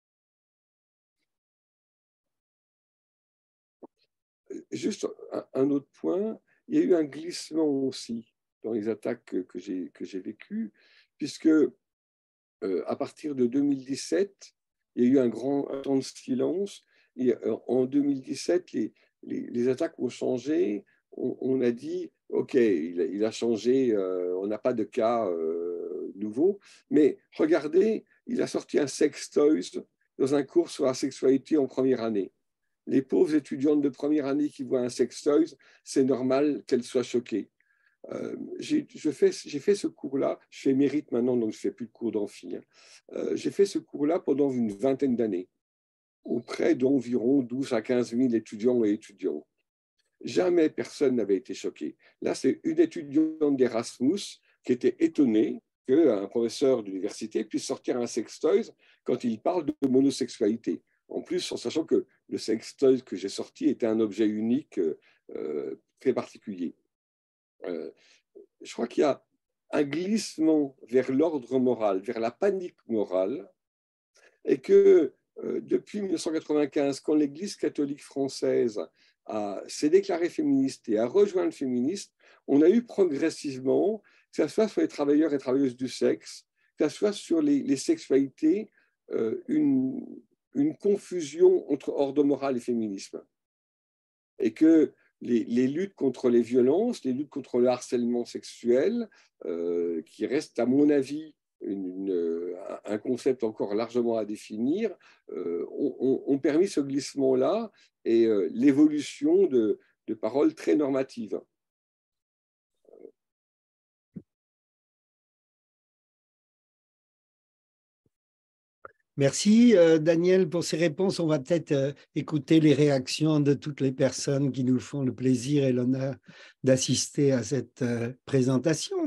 Juste un, un autre point, il y a eu un glissement aussi dans les attaques que, que j'ai que j'ai vécues, puisque euh, à partir de deux mille dix-sept, il y a eu un grand un temps de silence. Et euh, en deux mille dix-sept, les, les, les attaques ont changé. On, on a dit, OK, il a, il a changé, euh, on n'a pas de cas euh, nouveaux. Mais regardez, il a sorti un sex toys dans un cours sur la sexualité en première année. Les pauvres étudiantes de première année qui voient un sex toys, c'est normal qu'elles soient choquées. Euh, j'ai, je fais, j'ai fait ce cours-là, je fais mérite maintenant, donc je ne fais plus de cours d'amphi. Hein. Euh, j'ai fait ce cours-là pendant une vingtaine d'années, auprès d'environ douze à quinze mille étudiants et étudiantes. Jamais personne n'avait été choqué. Là, c'est une étudiante d'Erasmus qui était étonnée qu'un professeur d'université puisse sortir un sex toys quand il parle de monosexualité. En plus, en sachant que le sex toys que j'ai sorti était un objet unique, euh, très particulier. Euh, je crois qu'il y a un glissement vers l'ordre moral, vers la panique morale, et que euh, depuis mille neuf cent quatre-vingt-quinze, quand l'Église catholique française s'est déclarée féministe et a rejoint le féminisme, on a eu progressivement, que ce soit sur les travailleurs et travailleuses du sexe, que ce soit sur les, les sexualités, euh, une, une confusion entre ordre moral et féminisme. Et que les, les luttes contre les violences, les luttes contre le harcèlement sexuel, euh, qui restent, à mon avis, une, une, un concept encore largement à définir, euh, ont, ont permis ce glissement-là et euh, l'évolution de, de paroles très normatives. Merci euh, Daniel pour ces réponses. On va peut-être euh, écouter les réactions de toutes les personnes qui nous font le plaisir et l'honneur d'assister à cette euh, présentation.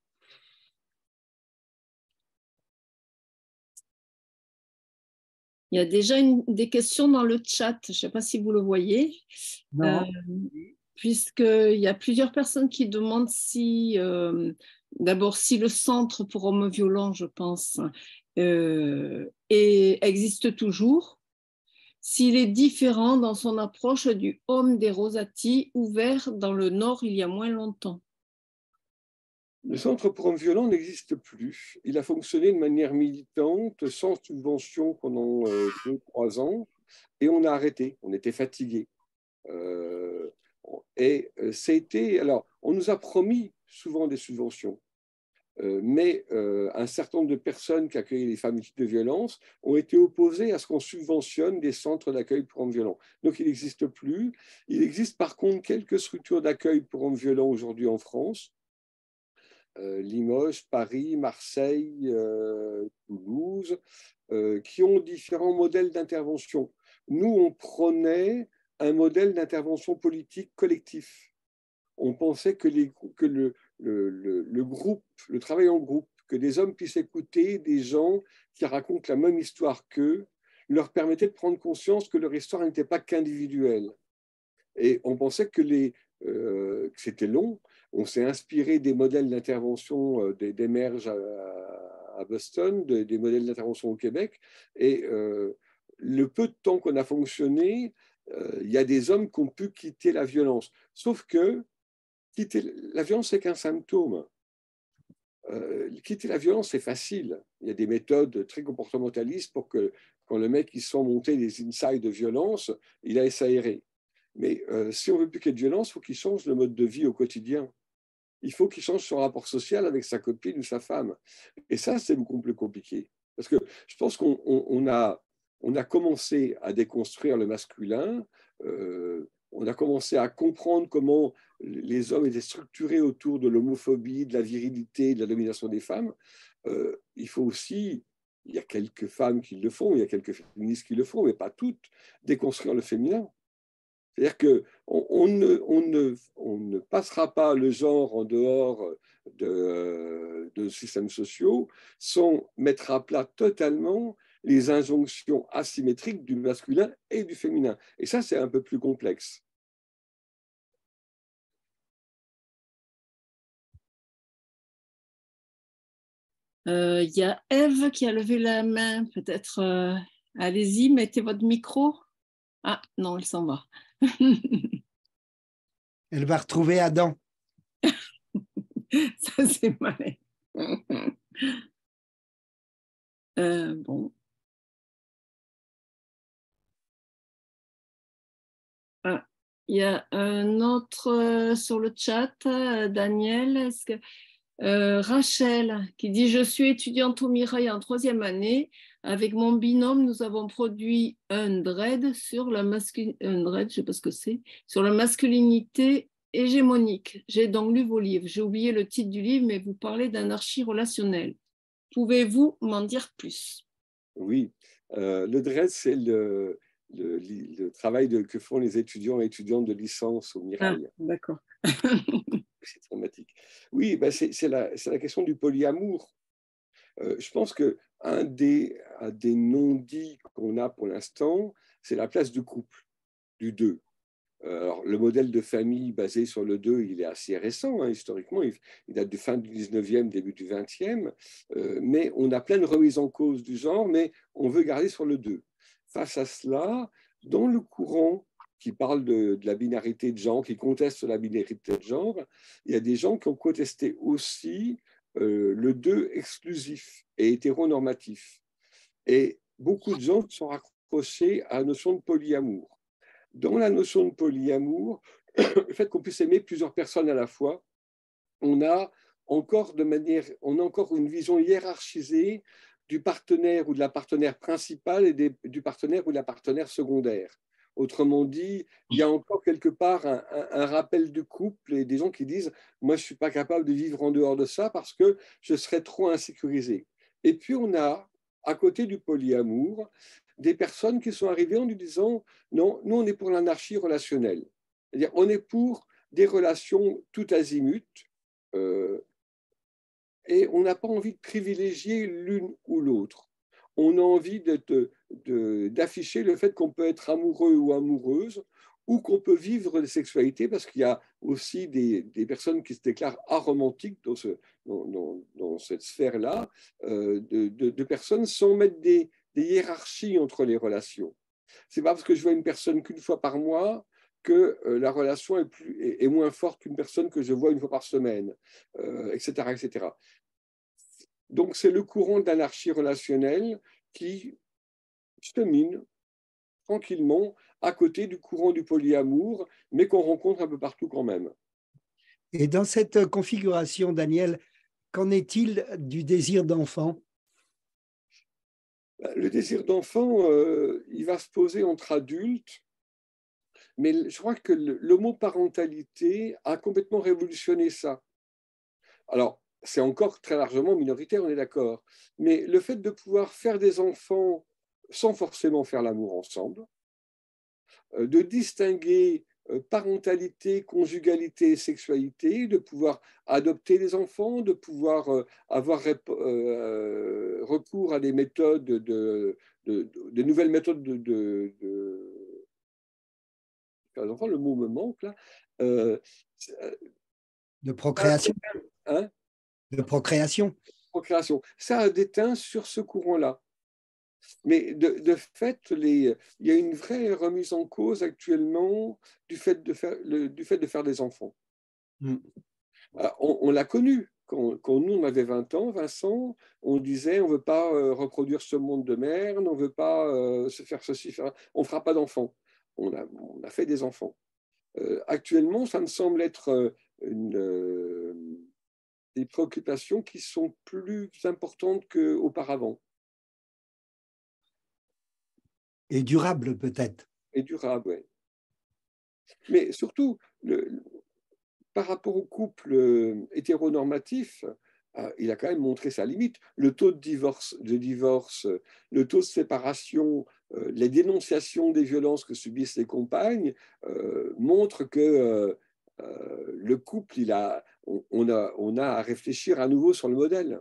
Il y a déjà une, des questions dans le chat, je ne sais pas si vous le voyez, euh, puisqu'il y a plusieurs personnes qui demandent si, euh, d'abord, si le centre pour hommes violents, je pense, euh, et existe toujours, s'il est différent dans son approche du Home des Rosati, ouvert dans le Nord il y a moins longtemps. Le centre pour hommes violents n'existe plus. Il a fonctionné de manière militante, sans subvention pendant euh, deux, trois ans, et on a arrêté. On était fatigués. Euh, et c'était, alors, on nous a promis souvent des subventions, euh, mais euh, un certain nombre de personnes qui accueillent les femmes victimes de violences ont été opposées à ce qu'on subventionne des centres d'accueil pour hommes violents. Donc, il n'existe plus. Il existe par contre quelques structures d'accueil pour hommes violents aujourd'hui en France. Euh, Limoges, Paris, Marseille, euh, Toulouse, euh, qui ont différents modèles d'intervention. Nous, on prônait un modèle d'intervention politique collectif. On pensait que, les, que le, le, le, le groupe, le travail en groupe, que des hommes puissent écouter des gens qui racontent la même histoire qu'eux, leur permettait de prendre conscience que leur histoire n'était pas qu'individuelle. Et on pensait que, les, euh, que c'était long. On s'est inspiré des modèles d'intervention euh, des, des Merges à, à Boston, de, des modèles d'intervention au Québec. Et euh, le peu de temps qu'on a fonctionné, euh, il y a des hommes qui ont pu quitter la violence. Sauf que quitter la violence, c'est qu'un symptôme. Euh, quitter la violence, c'est facile. Il y a des méthodes très comportementalistes pour que quand le mec il sent monter des insights de violence, il aille s'aérer. Mais euh, si on veut plus qu'il y ait de violence, il faut qu'il change le mode de vie au quotidien. Il faut qu'il change son rapport social avec sa copine ou sa femme. Et ça, c'est beaucoup plus compliqué. Parce que je pense qu'on on, on a, on a commencé à déconstruire le masculin, euh, on a commencé à comprendre comment les hommes étaient structurés autour de l'homophobie, de la virilité, de la domination des femmes. Euh, il faut aussi, il y a quelques femmes qui le font, il y a quelques féministes qui le font, mais pas toutes, déconstruire le féminin. C'est-à-dire qu'on on ne, on ne, on ne passera pas le genre en dehors de, de systèmes sociaux sans mettre à plat totalement les injonctions asymétriques du masculin et du féminin. Et ça, c'est un peu plus complexe. Il euh, y a Eve qui a levé la main. Peut-être, euh, allez-y, mettez votre micro. Ah, non, elle s'en va. Elle va retrouver Adam. Ça, c'est malin. Euh, bon. Ah, il y a un autre euh, sur le chat, euh, Daniel. Est-ce que, euh, Rachel qui dit « Je suis étudiante au Mirail en troisième année. Avec mon binôme, nous avons produit un dread sur la masculinité, un dread, je sais pas ce que c'est, sur la masculinité hégémonique. J'ai donc lu vos livres. J'ai oublié le titre du livre, mais vous parlez d'anarchie relationnelle. Pouvez-vous m'en dire plus ?» Oui, euh, le dread, c'est le, le, le travail de, que font les étudiants et étudiantes de licence au Mirail. Ah, d'accord. C'est dramatique. Oui, ben c'est la, la question du polyamour. Euh, je pense qu'un des, un des non-dits qu'on a pour l'instant, c'est la place du couple, du deux. Alors, le modèle de famille basé sur le deux, il est assez récent, hein, historiquement, il, il date du fin du dix-neuvième, début du vingtième, euh, mais on a plein de remises en cause du genre, mais on veut garder sur le deux. Face à cela, dans le courant qui parle de, de la binarité de genre, qui conteste la binarité de genre, il y a des gens qui ont contesté aussi euh, le deux exclusif et hétéronormatif. Et beaucoup de gens sont raccrochés à la notion de polyamour. Dans la notion de polyamour, le fait qu'on puisse aimer plusieurs personnes à la fois, on a encore de manière, on a encore une vision hiérarchisée du partenaire ou de la partenaire principale et des, du partenaire ou de la partenaire secondaire. Autrement dit, il y a encore quelque part un, un, un rappel du couple et des gens qui disent « moi, je ne suis pas capable de vivre en dehors de ça parce que je serais trop insécurisé ». Et puis, on a, à côté du polyamour, des personnes qui sont arrivées en nous disant « non, nous, on est pour l'anarchie relationnelle ». C'est-à-dire, on est pour des relations tout azimut, euh, et on n'a pas envie de privilégier l'une ou l'autre. On a envie d'afficher le fait qu'on peut être amoureux ou amoureuse, ou qu'on peut vivre des sexualités, parce qu'il y a aussi des, des personnes qui se déclarent aromantiques dans, ce, dans, dans, dans cette sphère-là, euh, de, de, de personnes sans mettre des, des hiérarchies entre les relations. C'est pas parce que je vois une personne qu'une fois par mois que euh, la relation est, plus, est, est moins forte qu'une personne que je vois une fois par semaine, euh, et cetera, et cetera. Donc, c'est le courant d'anarchie relationnelle qui chemine tranquillement à côté du courant du polyamour, mais qu'on rencontre un peu partout quand même. Et dans cette configuration, Daniel, qu'en est-il du désir d'enfant ? Le désir d'enfant, euh, il va se poser entre adultes, mais je crois que l'homoparentalité a complètement révolutionné ça. Alors, c'est encore très largement minoritaire, on est d'accord, mais le fait de pouvoir faire des enfants sans forcément faire l'amour ensemble, de distinguer parentalité, conjugalité et sexualité, de pouvoir adopter des enfants, de pouvoir avoir recours à des méthodes, de, de, de, de nouvelles méthodes de, de, de faire des enfants, le mot me manque là. Euh, de procréation. Hein? De procréation. Procréation. Ça a déteint sur ce courant-là. Mais de, de fait, les, il y a une vraie remise en cause actuellement du fait de faire, le, du fait de faire des enfants. Mm. On, on l'a connu quand, quand nous, on avait vingt ans, Vincent, on disait on ne veut pas euh, reproduire ce monde de merde, on ne veut pas euh, se faire ceci, faire... on ne fera pas d'enfants. On a, on a fait des enfants. Euh, actuellement, ça me semble être euh, une, euh, des préoccupations qui sont plus importantes qu'auparavant. Et durable peut-être. Et durable, oui. Mais surtout, le, par rapport au couple hétéronormatif, euh, il a quand même montré sa limite. Le taux de divorce, de divorce le taux de séparation, euh, les dénonciations des violences que subissent les compagnes euh, montrent que euh, euh, le couple, il a, on, on, a, on a à réfléchir à nouveau sur le modèle.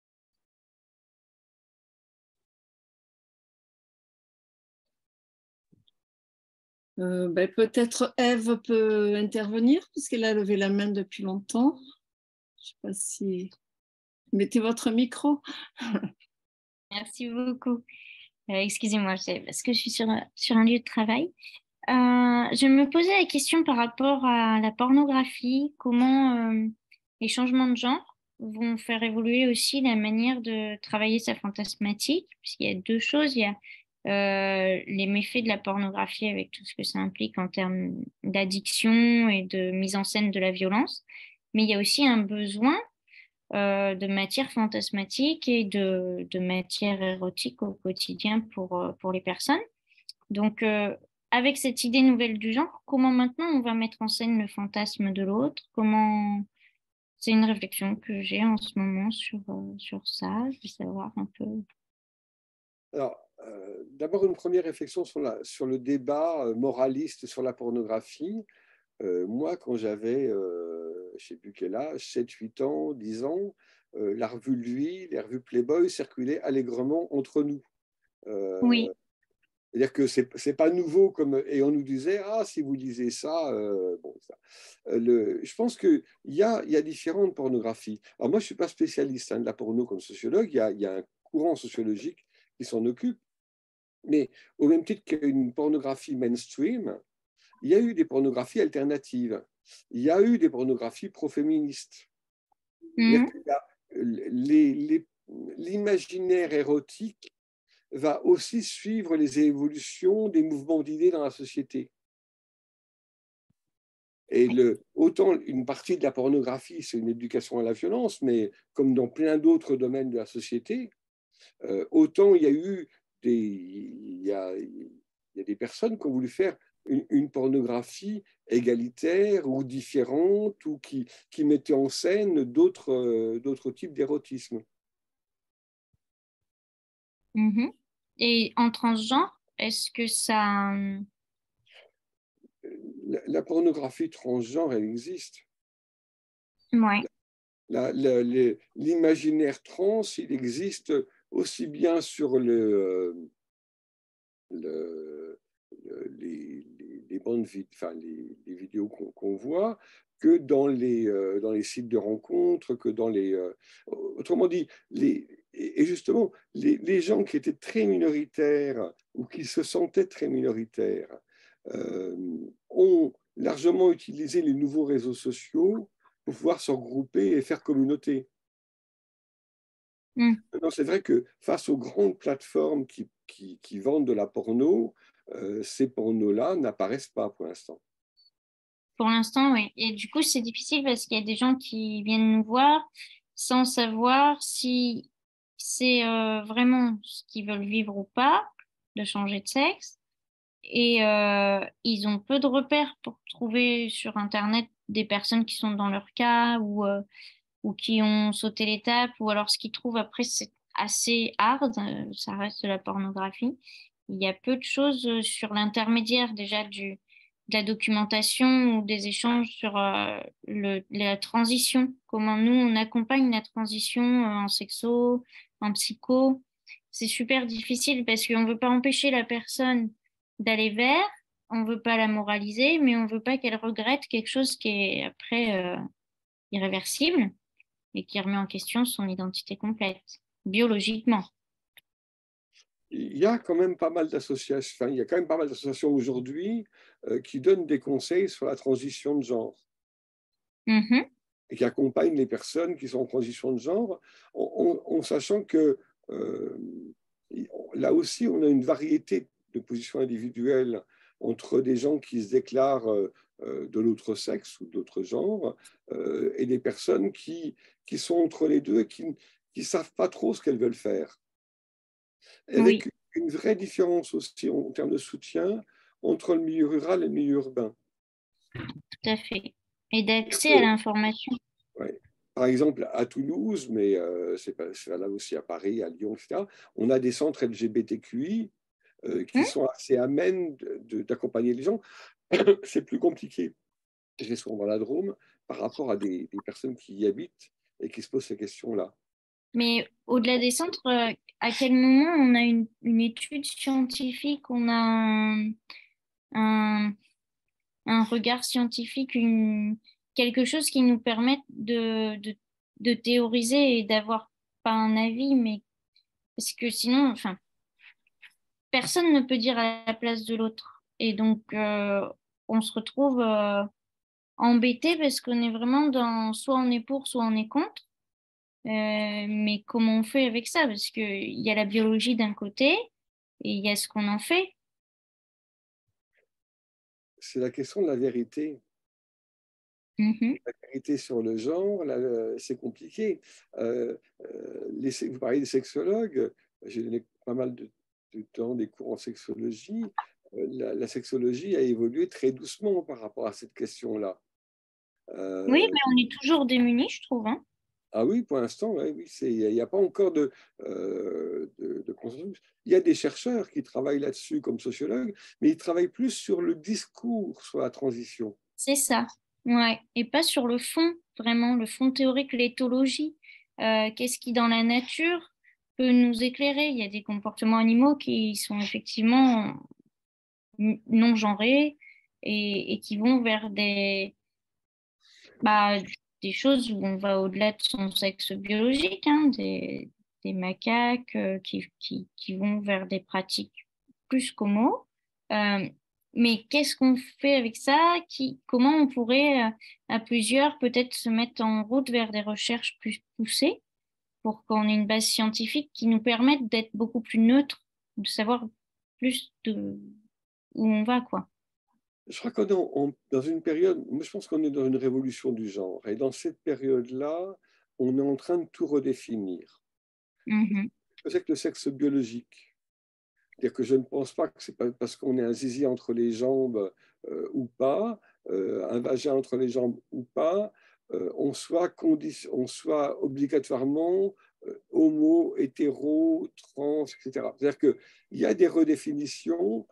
Euh, ben, peut-être Ève peut intervenir, puisqu'elle a levé la main depuis longtemps. Je ne sais pas si... Mettez votre micro. Merci beaucoup. Euh, excusez-moi, c'est parce que je suis sur, sur un lieu de travail. Euh, je me posais la question par rapport à la pornographie, comment euh, les changements de genre vont faire évoluer aussi la manière de travailler sa fantasmatique, puisqu'il y a deux choses. Il y a euh, les méfaits de la pornographie avec tout ce que ça implique en termes d'addiction et de mise en scène de la violence, mais il y a aussi un besoin euh, de matière fantasmatique et de, de matière érotique au quotidien pour, euh, pour les personnes. Donc, euh, avec cette idée nouvelle du genre, comment maintenant on va mettre en scène le fantasme de l'autre? Comment... C'est une réflexion que j'ai en ce moment sur, euh, sur ça. Je veux savoir un peu. Alors, euh, d'abord, une première réflexion sur, la, sur le débat moraliste sur la pornographie. Euh, moi, quand j'avais, euh, je ne sais plus quel âge, sept huit ans, dix ans, euh, la revue Lui, les revues Playboy circulaient allègrement entre nous. Euh, Oui. C'est-à-dire que ce n'est pas nouveau, comme, et on nous disait, ah, si vous lisez ça, euh, bon, ça. Euh, le, je pense qu'il y a, y a différentes pornographies. Alors moi, je ne suis pas spécialiste hein, de la porno comme sociologue, il y a, y a un courant sociologique qui s'en occupe, mais au même titre qu'une pornographie mainstream, il y a eu des pornographies alternatives. Il y a eu des pornographies pro-féministes. Mmh. L'imaginaire érotique va aussi suivre les évolutions des mouvements d'idées dans la société. Et le, autant une partie de la pornographie, c'est une éducation à la violence, mais comme dans plein d'autres domaines de la société, euh, autant il y a eu des, il y a, il y a des personnes qui ont voulu faire une, une pornographie égalitaire ou différente ou qui, qui mettait en scène d'autres, euh, d'autres types d'érotisme. Mmh. Et en transgenre, est-ce que ça... La, la pornographie transgenre, elle existe. Ouais. L'imaginaire trans, il existe aussi bien sur le, le, le, les, les, les bandes vid enfin, les, les vidéos qu'on qu'on voit, que dans les, euh, dans les sites de rencontres, que dans les... Euh, autrement dit, les, et justement, les, les gens qui étaient très minoritaires ou qui se sentaient très minoritaires euh, ont largement utilisé les nouveaux réseaux sociaux pour pouvoir se regrouper et faire communauté. Mmh. Non, c'est vrai que face aux grandes plateformes qui, qui, qui vendent de la porno, euh, ces pornos-là n'apparaissent pas pour l'instant. Pour l'instant, oui. Et du coup, c'est difficile parce qu'il y a des gens qui viennent nous voir sans savoir si c'est euh, vraiment ce qu'ils veulent vivre ou pas, de changer de sexe. Et euh, ils ont peu de repères pour trouver sur Internet des personnes qui sont dans leur cas ou, euh, ou qui ont sauté l'étape, ou alors ce qu'ils trouvent après, c'est assez hard, euh, ça reste de la pornographie. Il y a peu de choses euh, sur l'intermédiaire déjà du, de la documentation ou des échanges sur euh, le, la transition, comment nous on accompagne la transition euh, en sexo, en psycho. C'est super difficile parce qu'on ne veut pas empêcher la personne d'aller vers, on ne veut pas la moraliser, mais on ne veut pas qu'elle regrette quelque chose qui est après euh, irréversible et qui remet en question son identité complète, biologiquement. Il y a quand même pas mal d'associations, enfin, il y a quand même pas mal d'associations aujourd'hui euh, qui donnent des conseils sur la transition de genre. Mm-hmm. et qui accompagne les personnes qui sont en transition de genre, en, en, en sachant que euh, là aussi, on a une variété de positions individuelles entre des gens qui se déclarent euh, de l'autre sexe ou d'autres genres euh, et des personnes qui, qui sont entre les deux et qui ne savent pas trop ce qu'elles veulent faire. Avec Oui. une vraie différence aussi en termes de soutien entre le milieu rural et le milieu urbain. Tout à fait. Et d'accès à l'information. Ouais. Par exemple, à Toulouse, mais euh, c'est là aussi à Paris, à Lyon, et cetera, on a des centres L G B T Q I euh, qui Hum? sont assez amènes d'accompagner les gens. C'est plus compliqué, je vais souvent dans la Drôme, par rapport à des, des personnes qui y habitent et qui se posent ces questions-là. Mais au-delà des centres, euh, à quel moment on a une, une étude scientifique, on a un, un, un regard scientifique, une, quelque chose qui nous permette de, de, de théoriser et d'avoir pas un avis, mais parce que sinon, enfin, personne ne peut dire à la place de l'autre. Et donc, euh, on se retrouve euh, embêté parce qu'on est vraiment dans soit on est pour, soit on est contre. Euh, mais comment on fait avec ça? Parce qu'il y a la biologie d'un côté et il y a ce qu'on en fait. C'est la question de la vérité. Mm-hmm. La vérité sur le genre, c'est compliqué. Euh, euh, les, vous parlez des sexologues, j'ai donné pas mal de, de temps des cours en sexologie. Euh, la, la sexologie a évolué très doucement par rapport à cette question-là. Euh, Oui, mais on est toujours démunis, je trouve. Hein. Ah oui, pour l'instant, ouais, oui, il n'y a pas encore de, euh, de, de consensus. Il y a des chercheurs qui travaillent là-dessus comme sociologues, mais ils travaillent plus sur le discours sur la transition. C'est ça, ouais. Et pas sur le fond, vraiment, le fond théorique, l'éthologie. Euh, qu'est-ce qui, dans la nature, peut nous éclairer? Il y a des comportements animaux qui sont effectivement non genrés et, et qui vont vers des, bah, des choses où on va au-delà de son sexe biologique, hein, des, des macaques euh, qui, qui, qui vont vers des pratiques plus qu'homo. Euh, mais qu'est-ce qu'on fait avec ça? Qui, comment on pourrait, euh, à plusieurs, peut-être se mettre en route vers des recherches plus poussées pour qu'on ait une base scientifique qui nous permette d'être beaucoup plus neutre, de savoir plus de où on va, quoi. Je crois qu'on est dans une période, moi je pense qu'on est dans une révolution du genre. Et dans cette période-là, on est en train de tout redéfinir. Mm-hmm. Ce que c'est que le sexe biologique? C'est-à-dire que je ne pense pas que c'est parce qu'on est un zizi entre les jambes euh, ou pas, euh, un vagin entre les jambes ou pas, euh, on, soit on soit obligatoirement euh, homo, hétéro, trans, et cetera. C'est-à-dire qu'il y a des redéfinitions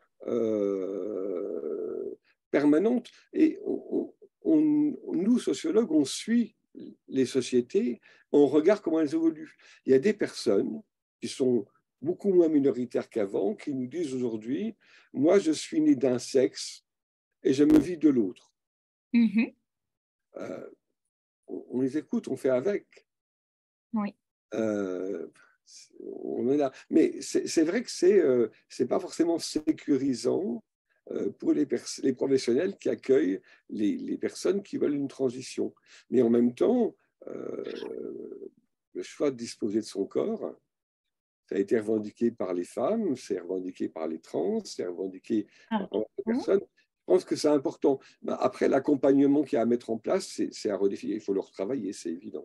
euh, permanentes et on, on, nous, sociologues, on suit les sociétés, on regarde comment elles évoluent. Il y a des personnes qui sont beaucoup moins minoritaires qu'avant, qui nous disent aujourd'hui, moi je suis né d'un sexe et je me vis de l'autre. Mm-hmm. Euh, on, on les écoute, on fait avec. Oui. Euh, on est là. Mais c'est vrai que c'est euh, c'est pas forcément sécurisant euh, pour les, les professionnels qui accueillent les, les personnes qui veulent une transition. Mais en même temps, euh, le choix de disposer de son corps, ça a été revendiqué par les femmes, c'est revendiqué par les trans, c'est revendiqué par les personnes. Je pense que c'est important. Après, l'accompagnement qu'il y a à mettre en place, c'est à redéfinir. Il faut le retravailler, c'est évident.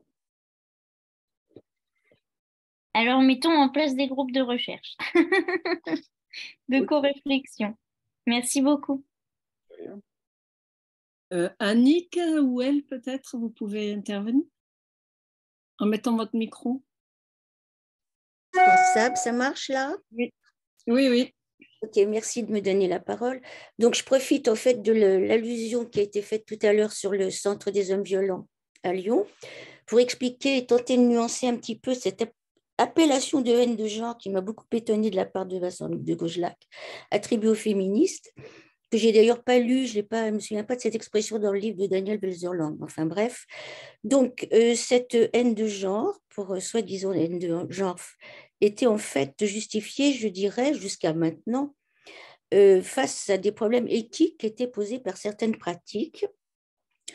Alors, mettons en place des groupes de recherche, de Okay. co-réflexion. Merci beaucoup. Euh, Annick ou elle, peut-être, vous pouvez intervenir en mettant votre micro. Ça, ça marche là? Oui, oui, oui. Ok, merci de me donner la parole. Donc, je profite en fait de l'allusion qui a été faite tout à l'heure sur le Centre des hommes violents à Lyon pour expliquer et tenter de nuancer un petit peu cette appellation de haine de genre qui m'a beaucoup étonnée de la part de Vincent de Gaugelhac, attribuée aux féministes, que j'ai d'ailleurs pas lu, je ne me souviens pas de cette expression dans le livre de Daniel Welser-Lang. Enfin bref, donc euh, cette haine de genre, pour euh, soi-disant haine de genre, était en fait justifiée, je dirais, jusqu'à maintenant, euh, face à des problèmes éthiques qui étaient posés par certaines pratiques,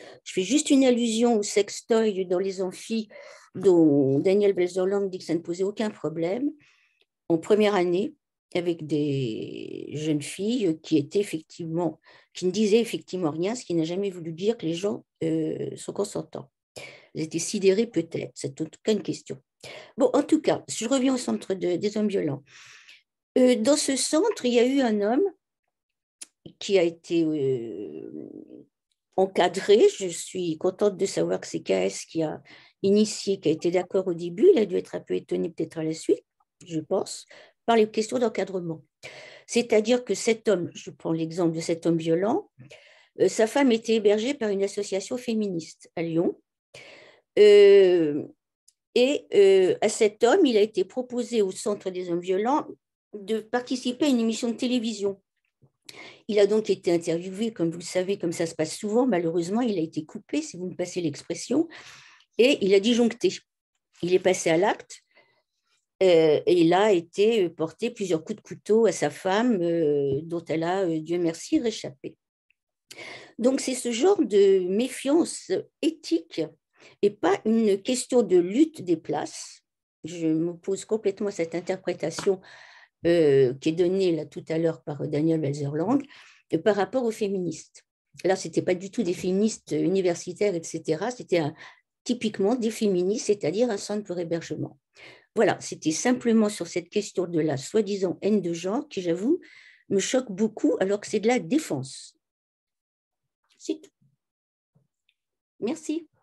Je fais juste une allusion au sextoy dans les amphis dont Daniel Belzerlang dit que ça ne posait aucun problème en première année avec des jeunes filles qui étaient effectivement, qui ne disaient effectivement rien, ce qui n'a jamais voulu dire que les gens euh, sont consentants. Ils étaient sidérés peut-être, c'est en tout cas une question. Bon, en tout cas, je reviens au centre de, des hommes violents. Euh, dans ce centre, il y a eu un homme qui a été euh, encadré. Je suis contente de savoir que c'est K S qui a initié, qui a été d'accord au début. Il a dû être un peu étonné peut-être à la suite, je pense, par les questions d'encadrement. C'est-à-dire que cet homme, je prends l'exemple de cet homme violent, euh, sa femme était hébergée par une association féministe à Lyon. Euh, et euh, à cet homme, il a été proposé au Centre des hommes violents de participer à une émission de télévision. Il a donc été interviewé, comme vous le savez, comme ça se passe souvent. Malheureusement, il a été coupé, si vous me passez l'expression, et il a disjoncté. Il est passé à l'acte euh, et il a été porté plusieurs coups de couteau à sa femme, euh, dont elle a, euh, Dieu merci, réchappé. Donc, c'est ce genre de méfiance éthique et pas une question de lutte des places. Je m'oppose complètement à cette interprétation euh, qui est donnée là tout à l'heure par Daniel Belzerlang euh, par rapport aux féministes. Là, ce n'était pas du tout des féministes universitaires, et cetera. C'était un, typiquement des féministes, c'est-à-dire un centre pour hébergement. Voilà, c'était simplement sur cette question de la soi-disant haine de genre qui, j'avoue, me choque beaucoup alors que c'est de la défense. C'est tout. Merci.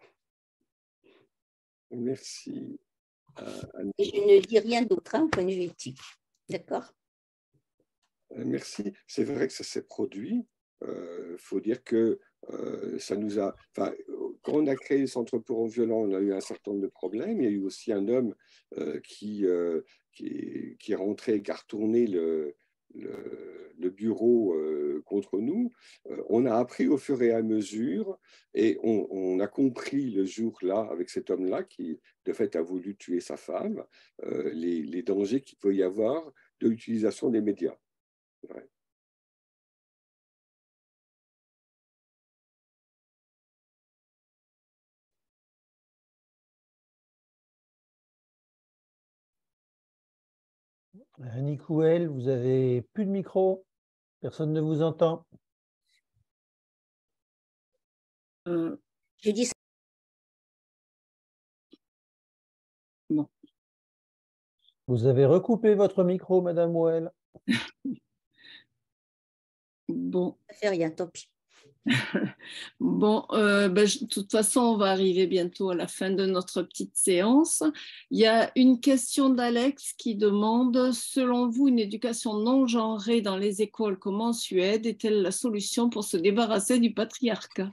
Merci. Euh, Et je ne dis rien d'autre hein, au point de vue éthique. D'accord? Merci. C'est vrai que ça s'est produit. Il euh, faut dire que euh, ça nous a... Enfin, quand on a créé le Centre pour hommes violents, on a eu un certain nombre de problèmes. Il y a eu aussi un homme euh, qui, euh, qui, qui est rentré et qui a retourné le, le, le bureau euh, contre nous. Euh, on a appris au fur et à mesure et on, on a compris le jour-là, avec cet homme-là, qui de fait a voulu tuer sa femme, euh, les, les dangers qu'il peut y avoir de l'utilisation des médias. Ouais. Annie Couel, vous avez plus de micro. Personne ne vous entend. Euh, Je dis ça. Bon. Vous avez recoupé votre micro, Madame Ouel. Bon. Ça fait rien, tant pis. Bon, euh, ben, je, de toute façon, on va arriver bientôt à la fin de notre petite séance. Il y a une question d'Alex qui demande, selon vous, une éducation non genrée dans les écoles comme en Suède est-elle la solution pour se débarrasser du patriarcat?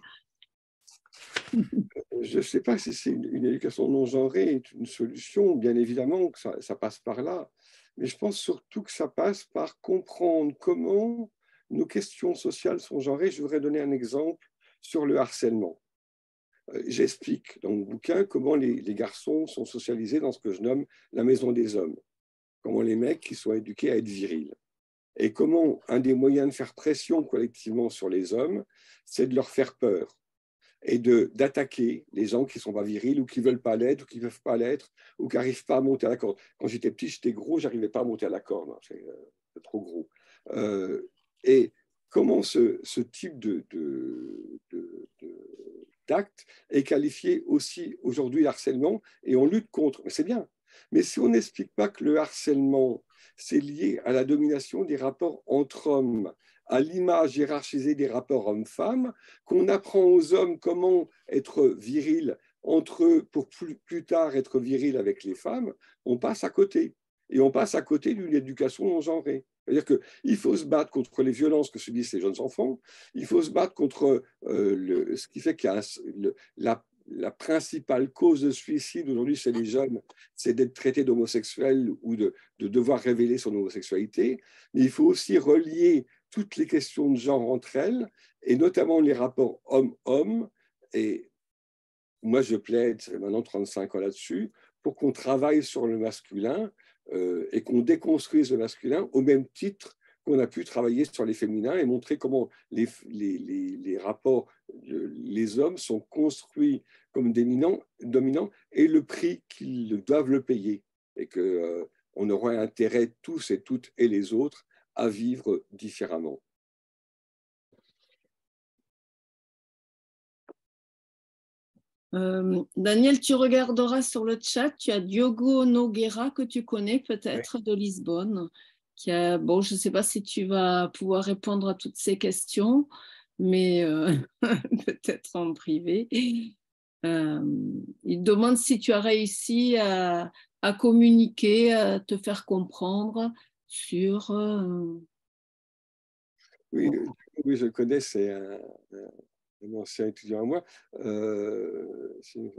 Je ne sais pas si c'est une, une éducation non genrée est une solution, bien évidemment que ça, ça passe par là, mais je pense surtout que ça passe par comprendre comment nos questions sociales sont genrées. Je voudrais donner un exemple sur le harcèlement. J'explique dans mon bouquin comment les, les garçons sont socialisés dans ce que je nomme la maison des hommes, comment les mecs qui sont éduqués à être virils. Et comment un des moyens de faire pression collectivement sur les hommes, c'est de leur faire peur et de, d'attaquer les gens qui ne sont pas virils ou qui ne veulent pas l'être ou qui ne peuvent pas l'être ou qui n'arrivent pas à monter à la corde. Quand j'étais petit, j'étais gros, je n'arrivais pas à monter à la corde, hein, c'est, euh, c'est trop gros. Euh, et comment ce, ce type de, de, de, de, d'acte est qualifié aussi aujourd'hui l'harcèlement et on lutte contre. Mais c'est bien. Mais si on n'explique pas que le harcèlement, c'est lié à la domination des rapports entre hommes, à l'image hiérarchisée des rapports hommes-femmes, qu'on apprend aux hommes comment être viril entre eux pour plus, plus tard être viril avec les femmes, on passe à côté. Et on passe à côté d'une éducation non genrée. C'est-à-dire qu'il faut se battre contre les violences que subissent les jeunes enfants, il faut se battre contre euh, le, ce qui fait qu'il y a le, la, la principale cause de suicide aujourd'hui chez les jeunes, c'est d'être traité d'homosexuel ou de, de devoir révéler son homosexualité. Mais il faut aussi relier toutes les questions de genre entre elles, et notamment les rapports homme-homme. Et moi, je plaide, ça fait maintenant trente-cinq ans là-dessus, pour qu'on travaille sur le masculin euh, et qu'on déconstruise le masculin au même titre qu'on a pu travailler sur les féminins et montrer comment les, les, les, les rapports, les hommes sont construits comme dominants, dominants et le prix qu'ils doivent le payer. Et qu'on euh, aurait intérêt, tous et toutes et les autres, à vivre différemment. Euh, Daniel, tu regarderas sur le chat, tu as Diogo Nogueira, que tu connais peut-être, oui. de Lisbonne. Qui a, bon, je ne sais pas si tu vas pouvoir répondre à toutes ces questions, mais euh, peut-être en privé. Euh, il demande si tu as réussi à, à communiquer, à te faire comprendre sur... Euh... Oui, oui, je le connais, c'est un, un ancien étudiant à moi. Euh,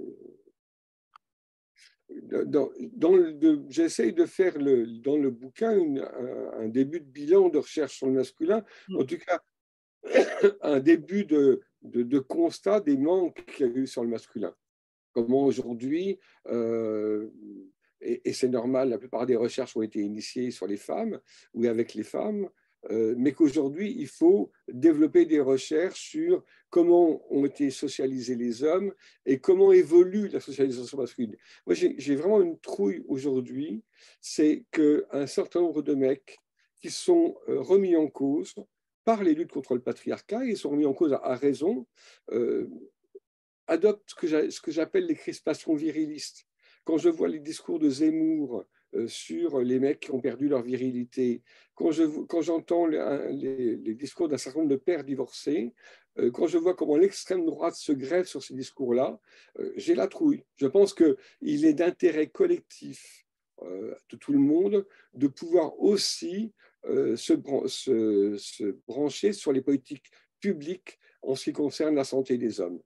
dans, dans le, j'essaye de faire le, dans le bouquin une, un, un début de bilan de recherche sur le masculin, en tout cas un début de, de, de constat des manques qu'il y a eu sur le masculin. Comment aujourd'hui, euh, et, et c'est normal, la plupart des recherches ont été initiées sur les femmes ou avec les femmes, euh, mais qu'aujourd'hui, il faut développer des recherches sur comment ont été socialisés les hommes et comment évolue la socialisation masculine. Moi, j'ai vraiment une trouille aujourd'hui, c'est qu'un certain nombre de mecs qui sont remis en cause par les luttes contre le patriarcat, ils sont remis en cause à, à raison, euh, adoptent ce que j'appelle les crispations virilistes. Quand je vois les discours de Zemmour euh, sur les mecs qui ont perdu leur virilité, quand j'entends quand les, les, les discours d'un certain nombre de pères divorcés, euh, quand je vois comment l'extrême droite se greffe sur ces discours-là, euh, j'ai la trouille. Je pense qu'il est d'intérêt collectif euh, de tout le monde de pouvoir aussi euh, se, se, se brancher sur les politiques publiques en ce qui concerne la santé des hommes.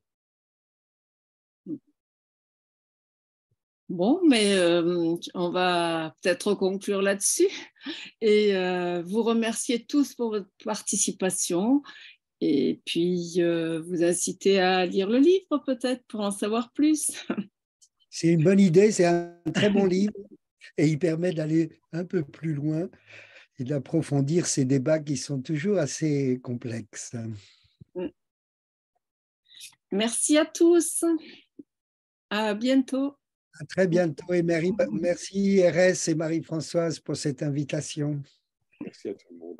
Bon, mais euh, on va peut-être conclure là-dessus et euh, vous remercier tous pour votre participation et puis euh, vous inciter à lire le livre peut-être pour en savoir plus. C'est une bonne idée, c'est un très bon livre et il permet d'aller un peu plus loin et d'approfondir ces débats qui sont toujours assez complexes. Merci à tous. À bientôt. À très bientôt et merci R S et Marie-Françoise pour cette invitation. Merci à tout le monde.